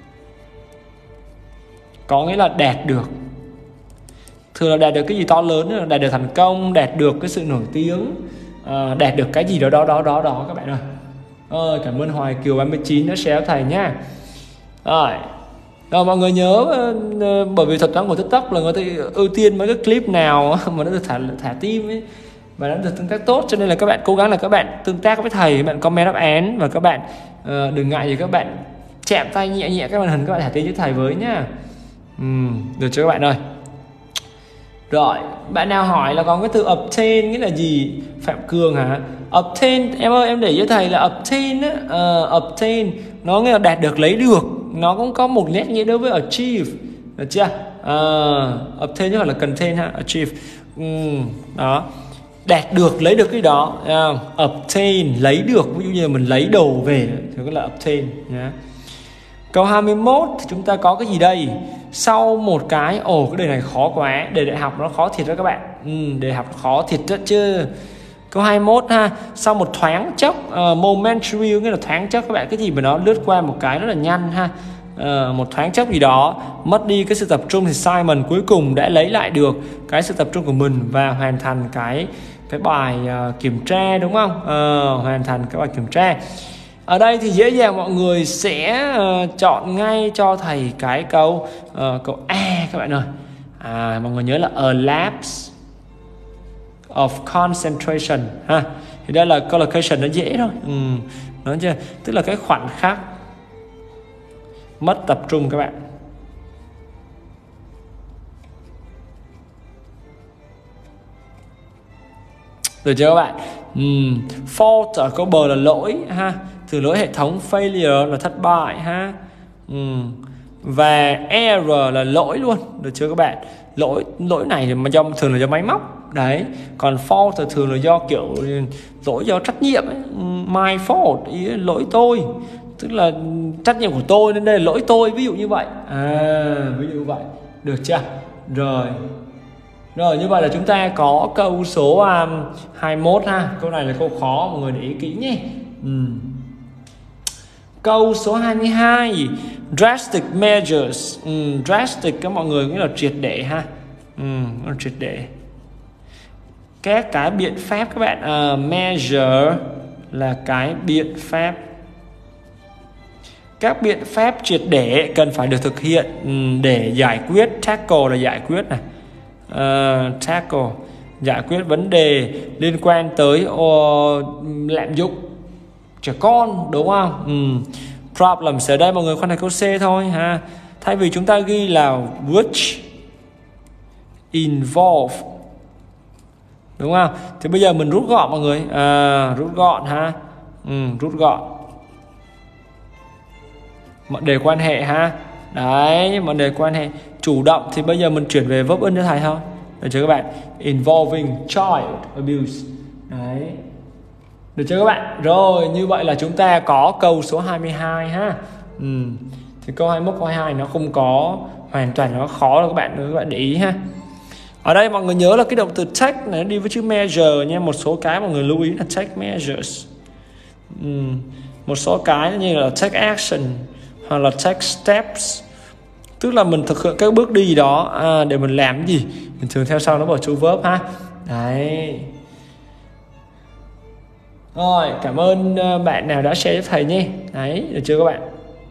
có nghĩa là đạt được. Thường là đạt được cái gì to lớn, đạt được thành công, đạt được cái sự nổi tiếng, à, đạt được cái gì đó đó đó đó đó các bạn ơi. Ờ, cảm ơn Hoài Kiều ba mươi chín đã share thầy nha. Rồi. Rồi mọi người nhớ, bởi vì thuật toán của TikTok là người ta ưu tiên mấy cái clip nào mà nó được thả thả tim ấy và nó được tương tác tốt, cho nên là các bạn cố gắng là các bạn tương tác với thầy, các bạn comment đáp án và các bạn uh, đừng ngại gì các bạn chạm tay nhẹ nhẹ các màn hình, các bạn thả tim với thầy với nhá. uhm, được chưa các bạn ơi? Rồi, bạn nào hỏi là có cái từ obtain nghĩa là gì? Phạm Cường hả? Obtain, em ơi em để cho thầy là obtain á, uh, obtain nó nghĩa là đạt được, lấy được. Nó cũng có một nét nghĩa đối với achieve, được chưa? Uh, obtain chứ không phải là contain ha, achieve. uhm, đó. đạt được, lấy được cái đó. uh, obtain, lấy được, ví dụ như là mình lấy đồ về thì gọi là obtain nhá. Câu hai mươi mốt thì chúng ta có cái gì đây? Sau một cái, ồ cái đề này khó quá, đề đại học nó khó thiệt đó các bạn. ừ, Đề học khó thiệt đó chứ. Câu hai mươi mốt ha, sau một thoáng chốc, uh, momentary nghĩa là thoáng chốc các bạn, cái gì mà nó lướt qua một cái rất là nhanh ha. Uh, một thoáng chốc gì đó mất đi cái sự tập trung thì Simon cuối cùng đã lấy lại được cái sự tập trung của mình và hoàn thành cái cái bài uh, kiểm tra, đúng không? Uh, hoàn thành cái bài kiểm tra. Ở đây thì dễ dàng mọi người sẽ uh, chọn ngay cho thầy cái câu uh, câu A các bạn ơi. À, mọi người nhớ là a lapse of concentration ha. Thì đây là collocation, nó dễ thôi. Ừ, nó chưa? Tức là cái khoảnh khắc mất tập trung các bạn. Được chưa các bạn? uhm. Fault ở câu B là lỗi ha, từ lỗi hệ thống. Failure là thất bại ha. uhm. Và error là lỗi luôn. Được chưa các bạn? Lỗi lỗi này mà do thường là do máy móc đấy, còn fault thì thường là do kiểu lỗi do trách nhiệm ấy. My fault, ý là lỗi tôi, tức là trách nhiệm của tôi nên đây là lỗi tôi, ví dụ như vậy. À, ví dụ như vậy. Được chưa? Rồi. Rồi, như vậy là chúng ta có câu số um, hai mươi mốt ha. Câu này là câu khó, mọi người để ý kỹ nhé. ừ. Câu số hai mươi hai, drastic measures. ừ, Drastic các mọi người nghĩa là triệt để ha. ừ, Triệt để các cái biện pháp các bạn. uh, Measure là cái biện pháp. Các biện pháp triệt để cần phải được thực hiện để giải quyết. Tackle là giải quyết này. Uh, tackle giải quyết vấn đề liên quan tới uh, lạm dụng trẻ con, đúng không? ừ. Problem ở đây mọi người khoan thành câu C thôi ha. Thay vì chúng ta ghi là which involve, đúng không? Thì bây giờ mình rút gọn mọi người. À, rút gọn ha. ừ, Rút gọn mệnh đề quan hệ ha. Đấy, mệnh đề quan hệ chủ động thì bây giờ mình chuyển về verb in cho thầy thôi. Được chưa các bạn? Involving child abuse. Đấy. Được chưa các bạn? Rồi, như vậy là chúng ta có câu số hai mươi hai ha. ừ. Thì câu hai mươi mốt, câu hai mươi hai nó không có hoàn toàn nó khó đâu các bạn, các bạn để ý ha. Ở đây mọi người nhớ là cái động từ take này nó đi với chữ measure nha. Một số cái mọi người lưu ý là take measures. ừ. Một số cái như là take action hoặc là take steps, tức là mình thực hiện các bước đi đó à, để mình làm cái gì, mình thường theo sau nó bỏ chủ verb ha. Đấy. Rồi, cảm ơn bạn nào đã share cho thầy nhé. Đấy, được chưa các bạn?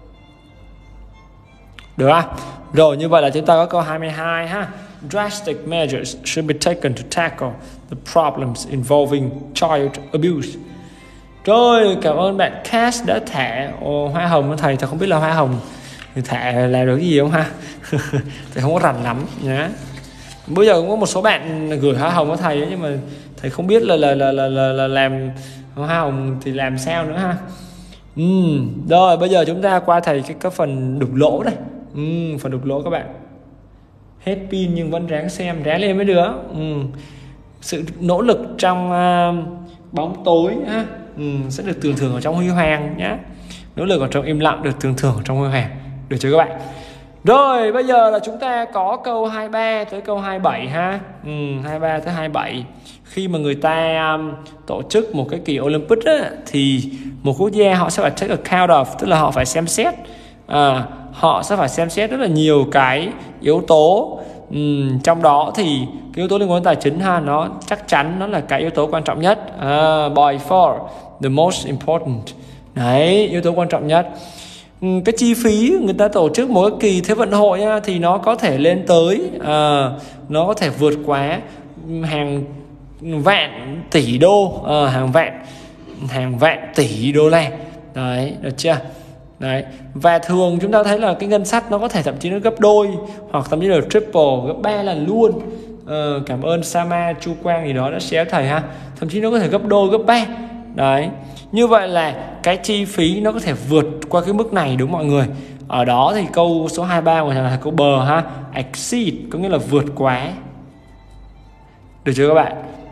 Được à? Rồi, như vậy là chúng ta có câu hai mươi hai ha. Drastic measures should be taken to tackle the problems involving child abuse. Rồi, cảm ơn bạn Cass đã thả Ồ, hoa hồng cho thầy. Thầy không biết là hoa hồng thì thả làm được cái gì không ha. Thầy không có rành lắm nhá. Bây giờ cũng có một số bạn gửi hoa hồng cho thầy ấy, nhưng mà thầy không biết là là là là, là, là làm hoa hồng thì làm sao nữa ha. ừ. Rồi, bây giờ chúng ta qua thầy cái, cái phần đục lỗ đây. ừ, Phần đục lỗ các bạn. Hết pin nhưng vẫn ráng xem, ráng lên mấy đứa. ừ. Sự nỗ lực trong uh, bóng tối ha. Ừ, sẽ được tưởng thưởng ở trong huy hoàng nhé. Nỗ lực ở trong im lặng được tưởng thưởng ở trong huy hoàng. Được chưa các bạn? Rồi, bây giờ là chúng ta có câu hai mươi ba tới câu hai mươi bảy ha. ừ, hai mươi ba tới hai mươi bảy. Khi mà người ta um, tổ chức một cái kỳ Olympic á, thì một quốc gia họ sẽ phải take account of, tức là họ phải xem xét. À, họ sẽ phải xem xét rất là nhiều cái yếu tố. Uhm, trong đó thì cái yếu tố liên quan đến tài chính ha, nó chắc chắn nó là cái yếu tố quan trọng nhất. À, by far the most important. Đấy, yếu tố quan trọng nhất. uhm, Cái chi phí người ta tổ chức một cái kỳ Thế vận hội ha, thì nó có thể lên tới à, nó có thể vượt quá hàng vạn tỷ đô, à, hàng vạn hàng vạn tỷ đô la. Đấy, được chưa? Đấy. Và thường chúng ta thấy là cái ngân sách nó có thể thậm chí nó gấp đôi hoặc thậm chí là triple, gấp ba lần luôn. ờ, Cảm ơn Sama Chu Quang gì đó đã share thầy ha. Thậm chí nó có thể gấp đôi, gấp ba. Đấy. Như vậy là cái chi phí nó có thể vượt qua cái mức này, đúng mọi người. Ở đó thì câu số hai mươi ba của là câu bờ ha. Exceed có nghĩa là vượt quá. Được chưa các bạn?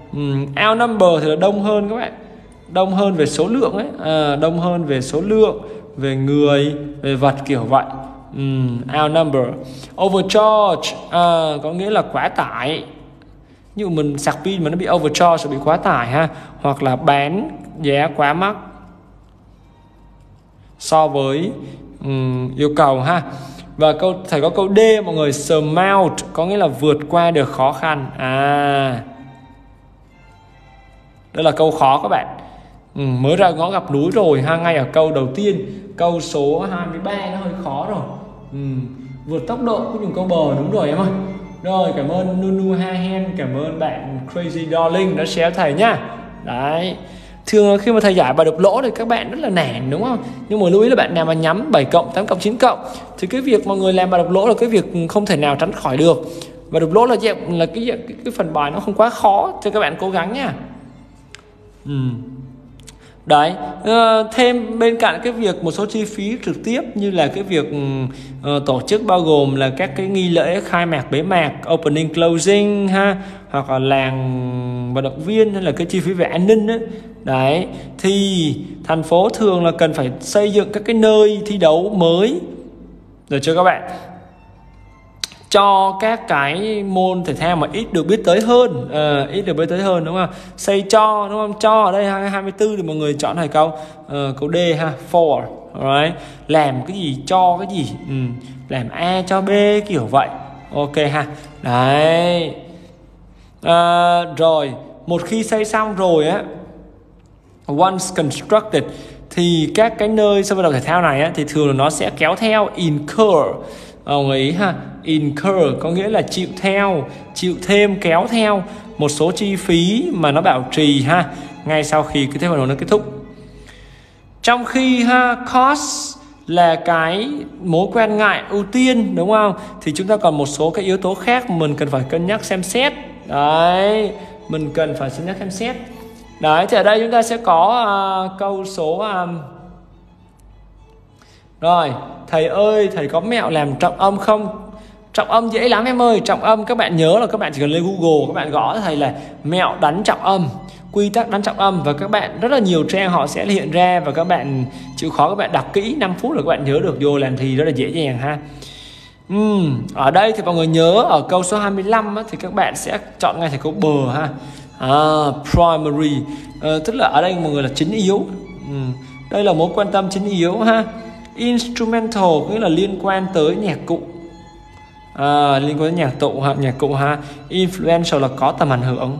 um, outnumber thì là đông hơn các bạn, đông hơn về số lượng ấy, à, đông hơn về số lượng, về người, về vật kiểu vậy. um, outnumber. Overcharge à, có nghĩa là quá tải, như mình sạc pin mà nó bị overcharge sẽ bị quá tải ha, hoặc là bán giá quá mắc so với um, yêu cầu ha. Và câu thầy có câu D mọi người, surmount có nghĩa là vượt qua được khó khăn. À, đây là câu khó các bạn. Ừ, mới ra ngõ gặp núi rồi ha, ngay ở câu đầu tiên, câu số hai mươi ba nó hơi khó rồi. Ừ, vượt tốc độ cũng dùng câu bờ, đúng rồi em ơi. Rồi, cảm ơn Nunu Hahen, cảm ơn bạn Crazy Darling đã share thầy nhá. Đấy. Thường khi mà thầy giải bài đục lỗ thì các bạn rất là nản đúng không? Nhưng mà lưu ý là bạn nào mà nhắm bảy cộng, tám cộng, chín cộng thì cái việc mọi người làm bài đục lỗ là cái việc không thể nào tránh khỏi được. Và đục lỗ là là cái, cái cái phần bài nó không quá khó cho các bạn cố gắng nha. Ừ. Đấy, uh, thêm bên cạnh cái việc một số chi phí trực tiếp như là cái việc uh, tổ chức bao gồm là các cái nghi lễ khai mạc, bế mạc, opening, closing ha, hoặc là làng vận động viên, hay là cái chi phí về an ninh ấy. Đấy, thì thành phố thường là cần phải xây dựng các cái nơi thi đấu mới, được chưa các bạn? Cho các cái môn thể thao mà ít được biết tới hơn, à, ít được biết tới hơn đúng không? Xây cho đúng không? Cho ở đây hai mươi tư thì mọi người chọn hai câu, uh, câu D ha, for, right? Làm cái gì cho cái gì, ừ. Làm A cho B kiểu vậy, ok ha. Đấy, à, rồi một khi xây xong rồi á, once constructed thì các cái nơi sân vận động thể thao này á, thì thường là nó sẽ kéo theo incur. Ông ấy ha, incur có nghĩa là chịu theo, chịu thêm, kéo theo một số chi phí mà nó bảo trì ha, ngay sau khi cái thế hoạt động nó kết thúc. Trong khi ha, cost là cái mối quan ngại ưu tiên đúng không? Thì chúng ta còn một số cái yếu tố khác mình cần phải cân nhắc xem xét. Đấy, mình cần phải cân nhắc xem xét. Đấy, thì ở đây chúng ta sẽ có uh, câu số uh, rồi, thầy ơi, thầy có mẹo làm trọng âm không? Trọng âm dễ lắm em ơi. Trọng âm các bạn nhớ là các bạn chỉ cần lên Google, các bạn gõ thầy là mẹo đánh trọng âm, quy tắc đánh trọng âm, và các bạn rất là nhiều trang họ sẽ hiện ra, và các bạn chịu khó các bạn đọc kỹ năm phút là các bạn nhớ được, vô làm thì rất là dễ dàng ha. uhm, Ở đây thì mọi người nhớ ở câu số hai mươi lăm á, thì các bạn sẽ chọn ngay thành câu bờ ha. à, Primary, à, tức là ở đây mọi người là chính yếu. uhm, Đây là mối quan tâm chính yếu ha. Instrumental nghĩa là liên quan tới nhạc cụ, à, liên quan tới nhạc cụ ha, nhạc cụ ha. Influential là có tầm ảnh hưởng.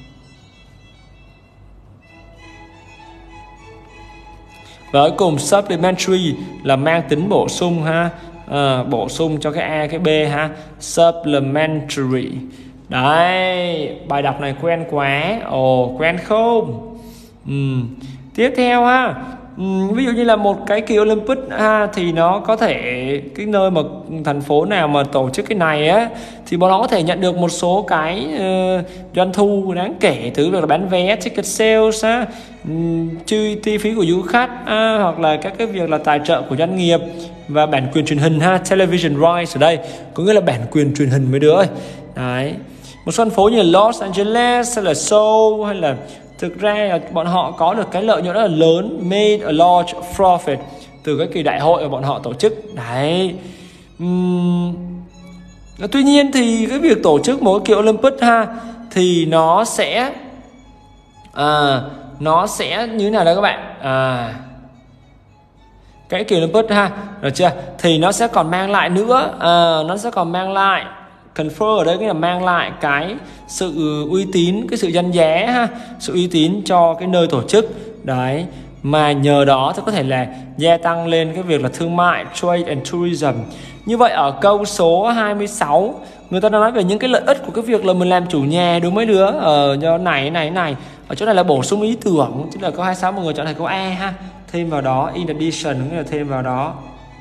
Và cuối cùng supplementary là mang tính bổ sung ha, à, bổ sung cho cái A cái B ha. Supplementary. Đấy, bài đọc này quen quá. Ồ, quen không? uhm. Tiếp theo ha, uhm, ví dụ như là một cái kỳ Olympic ha, thì nó có thể cái nơi mà thành phố nào mà tổ chức cái này á, thì bọn nó có thể nhận được một số cái uh, doanh thu đáng kể từ việc là bán vé, ticket sales á, um, chi chi phí của du khách á, hoặc là các cái việc là tài trợ của doanh nghiệp, và bản quyền truyền hình ha, television rights ở đây có nghĩa là bản quyền truyền hình mấy đứa ơi. Đấy, một số thành phố như là Los Angeles hay là Seoul, hay là thực ra bọn họ có được cái lợi nhuận rất là lớn, made a large profit từ cái kỳ đại hội mà bọn họ tổ chức. Đấy. Uhm. Tuy nhiên thì cái việc tổ chức một cái kỳ Olympic ha, thì nó sẽ à, nó sẽ như thế nào đó các bạn? À, cái kỳ Olympic ha, được chưa? Thì nó sẽ còn mang lại nữa, à, nó sẽ còn mang lại confer ở đây nghĩa là mang lại cái sự uy tín, cái sự danh giá ha, sự uy tín cho cái nơi tổ chức. Đấy, mà nhờ đó thì có thể là gia tăng lên cái việc là thương mại, trade and tourism. Như vậy ở câu số hai mươi sáu người ta nói về những cái lợi ích của cái việc là mình làm chủ nhà đúng mấy đứa. Ở do này này này, ở chỗ này là bổ sung ý tưởng, tức là câu hai mươi sáu mọi người chọn thành câu A ha, thêm vào đó in addition nghĩa là thêm vào đó.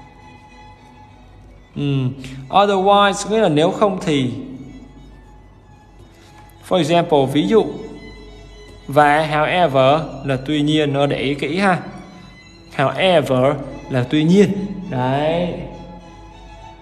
Um, otherwise nghĩa là nếu không thì, for example ví dụ, và however là tuy nhiên, nó để ý kỹ ha. However là tuy nhiên. Đấy.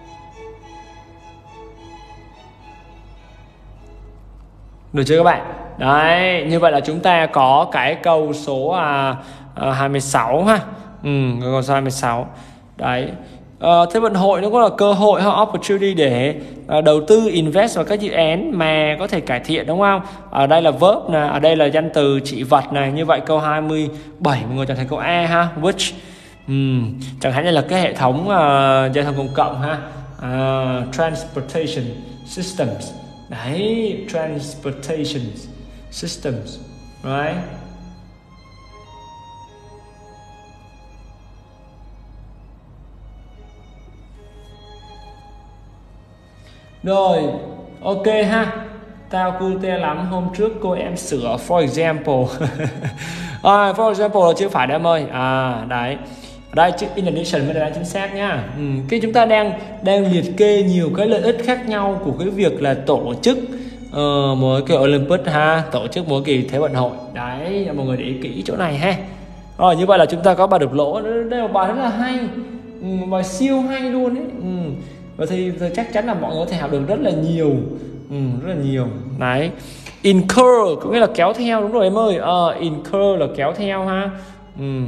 Được chưa các bạn? Đấy, như vậy là chúng ta có cái câu số à, à, hai mươi sáu ha. Ừ, câu số hai mươi sáu. Đấy. À, thế vận hội nó có là cơ hội ha, opportunity để à, đầu tư invest vào các dự án mà có thể cải thiện, đúng không? Ở đây là verb nè, ở đây là danh từ chỉ vật này. Như vậy câu hai mươi bảy mọi người chọn thành câu A ha, which. Uhm, chẳng hạn như là cái hệ thống uh, giao thông công cộng ha, uh, transportation systems. Đấy, transportation systems, right? Rồi, ok ha. Tao cute lắm, hôm trước cô em sửa for example. à, for example là chưa phải em ơi. À, đấy. Ở đây chữ in addition mới là chính xác nhá. Ừ, cái chúng ta đang đang liệt kê nhiều cái lợi ích khác nhau của cái việc là tổ chức uh, một cái Olympic ha, tổ chức một kỳ thế vận hội. Đấy, mọi người để ý kỹ chỗ này ha. Rồi như vậy là chúng ta có bài đục lỗ. Đây là bài rất là hay, ừ, bài siêu hay luôn ấy. Ừ. Và thì, thì chắc chắn là mọi người có thể học được rất là nhiều, ừ, rất là nhiều. Đấy, incur có nghĩa là kéo theo, đúng rồi em ơi. Ờ, incur là kéo theo ha. Ừ.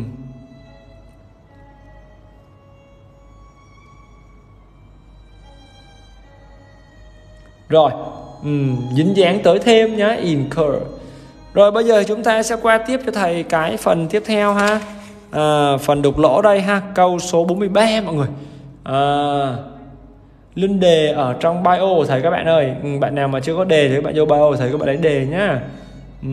Rồi, ừ, dính dáng tới thêm nhá, incur. Rồi bây giờ chúng ta sẽ qua tiếp cho thầy cái phần tiếp theo ha. À, phần đục lỗ đây ha, câu số bốn mươi ba mọi người. À, lên đề ở trong bio của thầy các bạn ơi. Ừ, bạn nào mà chưa có đề thì các bạn vô bio của thầy các bạn lấy đề nhá. Ừ.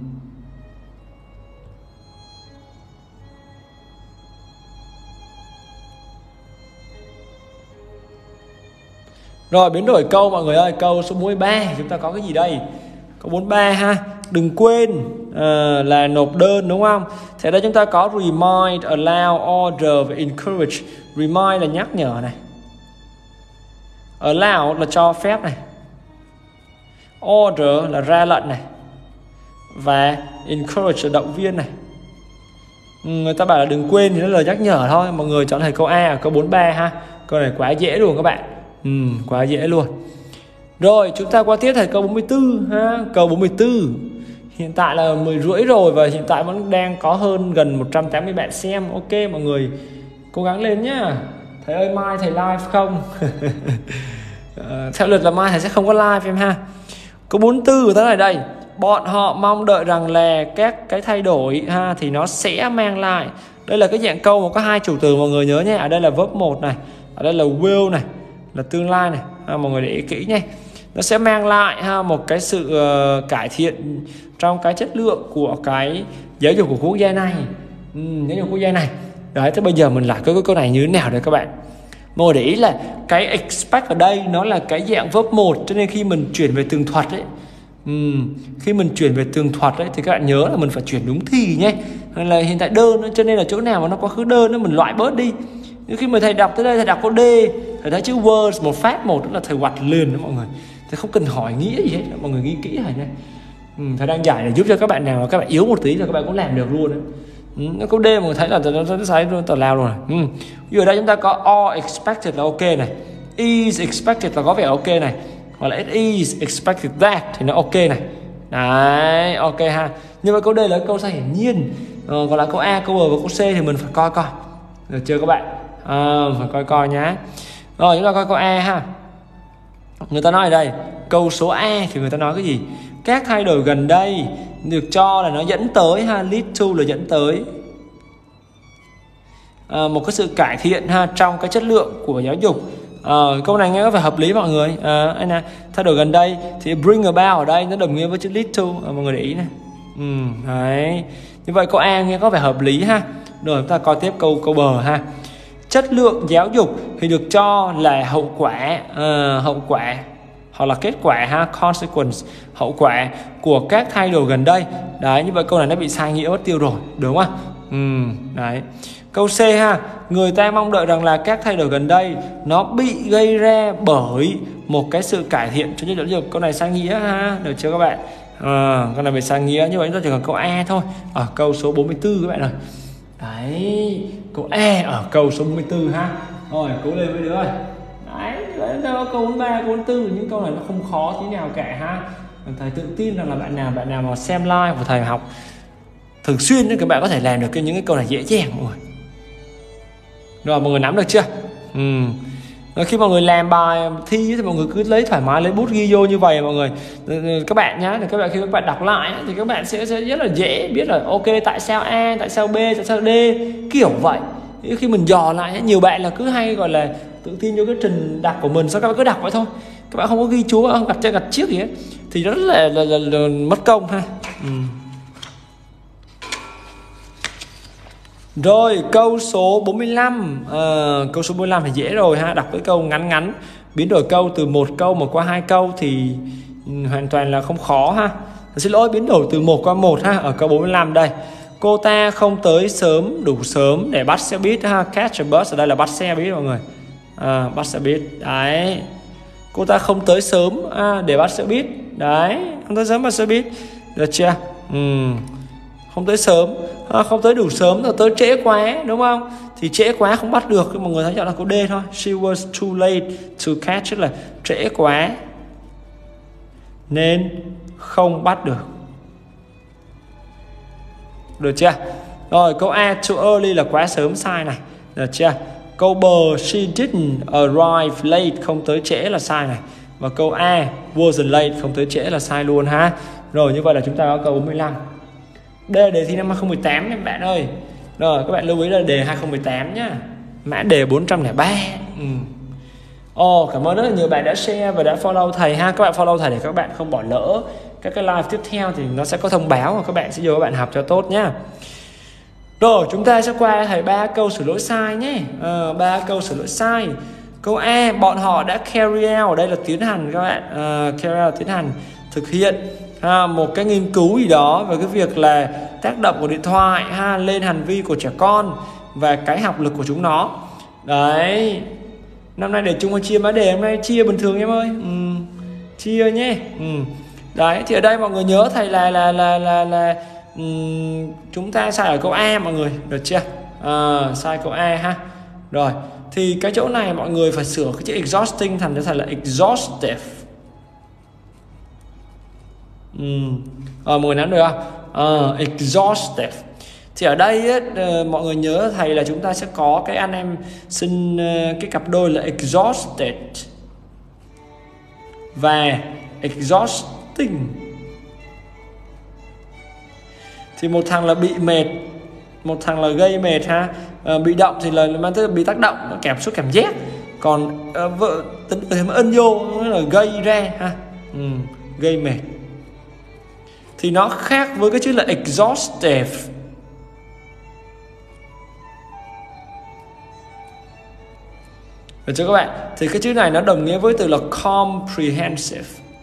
Rồi biến đổi câu mọi người ơi, câu số bốn mươi ba chúng ta có cái gì đây? Câu bốn mươi ba ha, đừng quên uh, là nộp đơn, đúng không? Thế đây chúng ta có remind, allow, order và encourage. Remind là nhắc nhở này, allow là cho phép này, order là ra lệnh này, và encourage là động viên này. Người ta bảo là đừng quên thì nó là nhắc nhở thôi. Mọi người chọn thầy câu A ở câu bốn mươi ba ha. Câu này quá dễ luôn các bạn. Ừ, quá dễ luôn. Rồi chúng ta qua tiếp thầy câu bốn mươi tư ha. Câu bốn mươi tư hiện tại là mười rưỡi rồi và hiện tại vẫn đang có hơn gần một trăm tám mươi bạn xem. Ok mọi người cố gắng lên nhá. Thầy ơi mai thầy live không? à, theo luật là mai thầy sẽ không có live em ha. Câu bốn mươi tư của thế này đây, bọn họ mong đợi rằng là các cái thay đổi ha thì nó sẽ mang lại. Đây là cái dạng câu mà có hai chủ từ mọi người nhớ nhé. Ở đây là verb một này, ở đây là will này, là tương lai này. À, mọi người để ý kỹ nhé. Nó sẽ mang lại ha một cái sự uh, cải thiện trong cái chất lượng của cái giáo dục của quốc gia này. Ừ, giáo dục quốc gia này. Đấy, thế bây giờ mình lại cái câu này như thế nào đây các bạn? Mọi người để ý là cái expect ở đây nó là cái dạng verb một, cho nên khi mình chuyển về tường thuật ấy, uhm, khi mình chuyển về tường thuật ấy thì các bạn nhớ là mình phải chuyển đúng thì nhé. Hay là hiện tại đơn ấy, cho nên là chỗ nào mà nó quá khứ đơn nó mình loại bớt đi. Nhưng khi mà thầy đọc tới đây thầy đọc có D, thầy thấy chữ words một phát một, đó là thầy quạt liền đó mọi người. Thầy không cần hỏi nghĩa gì hết, mọi người nghĩ kỹ thầy này. Ừ, thầy đang giải để giúp cho các bạn nào mà các bạn yếu một tí là các bạn cũng làm được luôn đấy. Ừ, nó có D mà thấy là nó nó sai luôn tào lao rồi. Ừ. Như ở đây chúng ta có all expected là ok này, is expected là có vẻ ok này, hoặc là it is expected that thì nó ok này. Đấy, ok ha. Nhưng mà câu D là câu sai hiển nhiên. Ờ, còn là câu A, câu B và câu C thì mình phải coi coi. Được chưa các bạn? À, phải coi coi nhá. Rồi chúng ta coi câu A ha. Người ta nói ở đây câu số A thì người ta nói cái gì? Các thay đổi gần đây được cho là nó dẫn tới ha, lead to là dẫn tới à, một cái sự cải thiện ha trong cái chất lượng của giáo dục. À, câu này nghe có vẻ hợp lý mọi người. À, anh này, thay đổi gần đây thì bring about ở đây nó đồng nghĩa với chữ lead to, à, mọi người để ý này. Ừ, đấy. Như vậy câu A nghe có vẻ hợp lý ha. Rồi chúng ta coi tiếp câu câu B ha. Chất lượng giáo dục thì được cho là hậu quả, uh, hậu quả hoặc là kết quả ha, consequence, hậu quả của các thay đổi gần đây. Đấy, như vậy câu này nó bị sai nghĩa mất tiêu rồi, đúng không? Ừ, đấy. Câu C ha, người ta mong đợi rằng là các thay đổi gần đây nó bị gây ra bởi một cái sự cải thiện cho chất lượng giáo dục. Câu này sai nghĩa ha, được chưa các bạn? À, câu này bị sai nghĩa, như vậy chúng ta chỉ còn câu A thôi. Ở câu số bốn mươi tư các bạn ơi. Đấy, câu E ở câu số bốn mươi tư ha. Rồi, cố lên mấy đứa ơi. Đấy, đấy đâu câu bốn mươi ba, câu bốn mươi tư, những câu này nó không khó tí nào cả ha. Thầy tự tin rằng là bạn nào bạn nào mà xem live của thầy học thường xuyên thì các bạn có thể làm được cái những cái câu này dễ dàng mọi người. Rồi mọi người nắm được chưa? Ừ. Rồi khi mọi người làm bài thi thì mọi người cứ lấy thoải mái lấy bút ghi vô như vậy mọi người. Các bạn nhá, thì các bạn khi các bạn đọc lại thì các bạn sẽ, sẽ rất là dễ biết là ok tại sao A, tại sao B, tại sao D, kiểu vậy. Khi mình dò lại nhiều bạn là cứ hay gọi là tự tin vô cái trình đọc của mình, sao các bạn cứ đọc vậy thôi, các bạn không có ghi chú, không gặt chân gặt chiếc gì hết thì rất là, là, là, là mất công ha. Ừ. Rồi câu số bốn mươi lăm, à, câu số bốn mươi lăm thì dễ rồi ha, đọc cái câu ngắn ngắn biến đổi câu từ một câu mà qua hai câu thì hoàn toàn là không khó ha. Xin lỗi, biến đổi từ một qua một ha. Ở câu bốn mươi lăm đây, cô ta không tới sớm đủ sớm để bắt xe buýt ha. Catch a bus ở đây là bắt xe buýt mọi người, à, bắt xe buýt đấy. Cô ta không tới sớm à, để bắt xe buýt đấy, không tới sớm bắt xe buýt, được chưa? Ừ. Không tới sớm, à, không tới đủ sớm rồi tới trễ quá đúng không? Thì trễ quá không bắt được, mọi người thấy chọn là câu D thôi. She was too late to catch, tức là trễ quá nên không bắt được. Được chưa? Rồi câu A, too early là quá sớm, sai này. Được chưa? Câu B, she didn't arrive late, không tới trễ là sai này. Và câu A, wasn't late, không tới trễ là sai luôn ha. Rồi như vậy là chúng ta có câu bốn mươi lăm. Đây là đề thi năm hai không một tám các bạn ơi. Rồi các bạn lưu ý là đề hai không một tám nhá. Mã đề bốn trăm lẻ ba. Ừ. Ồ, cảm ơn rất là nhiều bạn đã share và đã follow thầy ha. Các bạn follow thầy để các bạn không bỏ lỡ các cái live tiếp theo thì nó sẽ có thông báo và các bạn sẽ vô các bạn học cho tốt nhá. Rồi chúng ta sẽ qua thầy ba câu sửa lỗi sai nhé. ba à, câu sửa lỗi sai. Câu A, bọn họ đã carry out, ở đây là tiến hành các bạn. À, carry out tiến hành thực hiện ha, một cái nghiên cứu gì đó về cái việc là tác động của điện thoại ha lên hành vi của trẻ con và cái học lực của chúng nó. Đấy. Năm nay để chung hay chia mã đề, hôm nay chia bình thường em ơi. Ừ. Chia nhé. Ừ. Đấy, thì ở đây mọi người nhớ thầy là là là là là um, chúng ta sai ở câu A mọi người, được chưa? À, sai câu A ha. Rồi, thì cái chỗ này mọi người phải sửa cái chữ exhausting thành cho thầy là exhaustive. Ừ. À, mọi người nắm được không? À, exhaustive. Thì ở đây ấy, mọi người nhớ thầy là chúng ta sẽ có cái anh em sinh cái cặp đôi là exhausted và exhausting. Thì một thằng là bị mệt, một thằng là gây mệt ha. À, bị động thì là mang tới bị tác động, nó kèm số cảm giác. Còn à, vợ tính thêm ân vô nó là gây ra ha. Ừ, gây mệt. Thì nó khác với cái chữ là exhaustive. Được chưa các bạn? Thì cái chữ này nó đồng nghĩa với từ là comprehensive.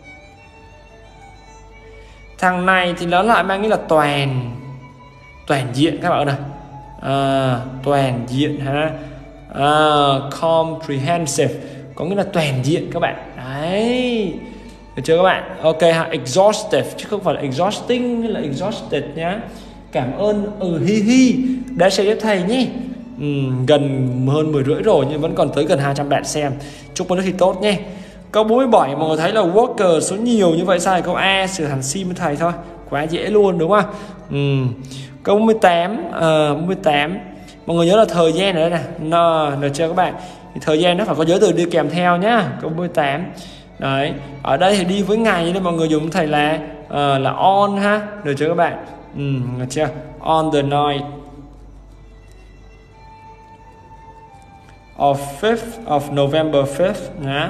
Thằng này thì nó lại mang nghĩa là toàn, toàn diện các bạn ơi. À, toàn diện ha. À, comprehensive có nghĩa là toàn diện các bạn. Đấy. Được chưa các bạn? Ok ha, exhaustive chứ không phải là exhausting hay là exhausted nhá. Cảm ơn ừ hi hi đã share giúp thầy nhé. Ừ, gần hơn mười rưỡi rồi nhưng vẫn còn tới gần hai trăm bạn xem. Chúc mừng thi tốt nhé. Câu bốn mươi bảy mọi người thấy là worker số nhiều như vậy sai câu A, sửa hẳn sim với thầy thôi. Quá dễ luôn đúng không? Ừ. Câu bốn mươi tám, uh, bốn mươi tám mọi người nhớ là thời gian ở đây nè. Nó, được chưa các bạn? Thì thời gian nó phải có giới từ đi kèm theo nhá. Câu bốn mươi tám. Đấy, ở đây thì đi với ngày nên mọi người dùng thầy là uh, là on ha, được chưa các bạn? Ừ, được chưa? On the night of fifth of November fifth nhá.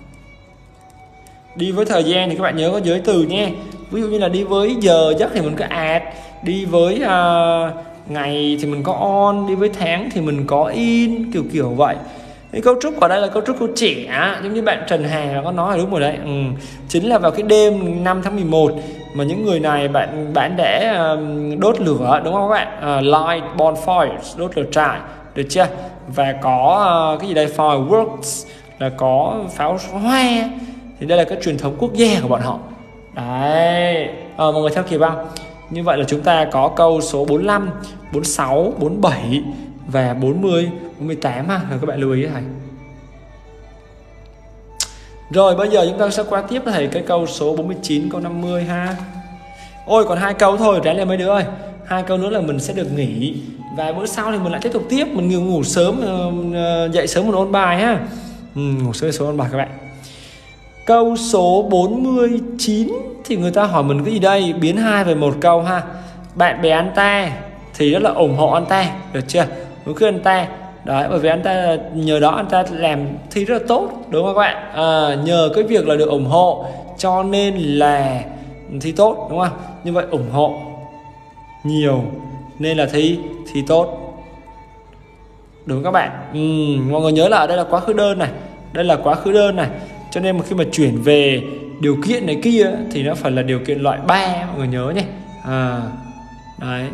Đi với thời gian thì các bạn nhớ có giới từ nhé. Ví dụ như là đi với giờ giấc thì mình có at, đi với uh, ngày thì mình có on, đi với tháng thì mình có in, kiểu kiểu vậy. Cái cấu trúc ở đây là cấu trúc của trẻ, giống như bạn Trần Hà có nói đúng rồi đấy. Ừ. Chính là vào cái đêm năm tháng mười một mà những người này bạn bạn để um, đốt lửa đúng không các bạn? Uh, light bonfires, đốt lửa trại, được chưa? Và có uh, cái gì đây, fireworks là có pháo hoa. Thì đây là cái truyền thống quốc gia của bọn họ. Đấy, à, mọi người theo kịp không? Như vậy là chúng ta có câu số bốn mươi lăm, bốn mươi sáu, bốn mươi bảy và bốn mươi, bốn mươi tám ha. Rồi các bạn lưu ý thầy. Rồi bây giờ chúng ta sẽ qua tiếp thầy cái câu số bốn mươi chín, câu năm mươi ha. Ôi còn hai câu thôi, ráng lên mấy đứa ơi. Hai câu nữa là mình sẽ được nghỉ. Và bữa sau thì mình lại tiếp tục tiếp. Mình ngủ, ngủ sớm, dậy sớm một ôn bài ha. ừ, Ngủ sớm sớm ôn bài các bạn. Câu số bốn mươi chín thì người ta hỏi mình cái gì đây? Biến hai về một câu ha. Bạn bè anh ta thì rất là ủng hộ anh ta, được chưa? Đúng khi anh ta. Đấy, bởi vì anh ta nhờ đó anh ta làm thi rất là tốt, đúng không các bạn? À, nhờ cái việc là được ủng hộ cho nên là thi tốt, đúng không? Như vậy ủng hộ nhiều nên là thi thi tốt, đúng các bạn? Ừ, mọi người nhớ là ở đây là quá khứ đơn này, đây là quá khứ đơn này, cho nên mà khi mà chuyển về điều kiện này kia thì nó phải là điều kiện loại ba, mọi người nhớ nhé. À, đấy,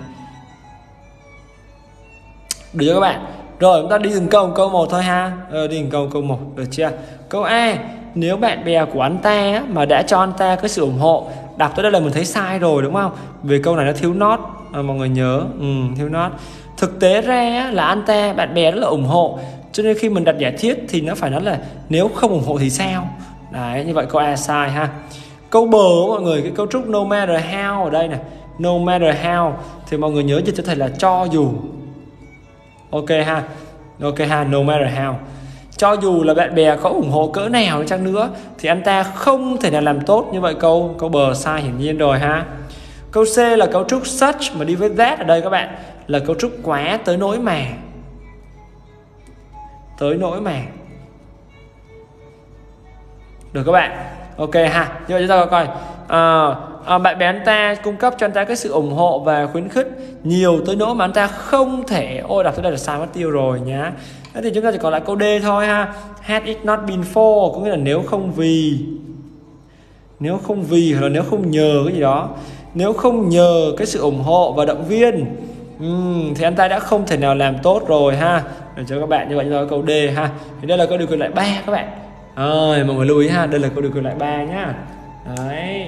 được chưa các bạn? Rồi chúng ta đi từng câu câu một thôi ha. ờ, Đi từng câu câu một, được chưa? Câu A, nếu bạn bè của anh ta mà đã cho anh ta cái sự ủng hộ. Đọc tới đây là mình thấy sai rồi đúng không? Vì câu này nó thiếu not, à, mọi người nhớ, ừ, thiếu not. Thực tế ra là anh ta, bạn bè rất là ủng hộ, cho nên khi mình đặt giả thiết thì nó phải nói là nếu không ủng hộ thì sao. Đấy, như vậy câu A sai ha. Câu B mọi người, cái cấu trúc no matter how ở đây này, no matter how thì mọi người nhớ dịch cho thầy là cho dù. Ok ha, ok ha, no matter how. Cho dù là bạn bè có ủng hộ cỡ nào đi chăng nữa thì anh ta không thể nào làm tốt. Như vậy câu câu B sai hiển nhiên rồi ha. Câu C là cấu trúc such mà đi với that ở đây các bạn là cấu trúc quá tới nỗi mà. Tới nỗi mà. Được các bạn. Ok ha. Như vậy chúng ta coi à, à, bạn bè anh ta cung cấp cho anh ta cái sự ủng hộ và khuyến khích nhiều tới nỗi mà anh ta không thể. Ôi đọc tới đây là sai mất tiêu rồi nhá. Thế thì chúng ta chỉ còn lại câu D thôi ha. Had it not been for, có nghĩa là nếu không vì, nếu không vì hoặc là nếu không nhờ cái gì đó, nếu không nhờ cái sự ủng hộ và động viên uhm, thì anh ta đã không thể nào làm tốt rồi ha. Để cho các bạn, như vậy là câu D ha. Thì đây là câu điều kiện loại ba các bạn. Rồi mọi người lưu ý ha, đây là câu điều kiện loại ba nhá. Đấy.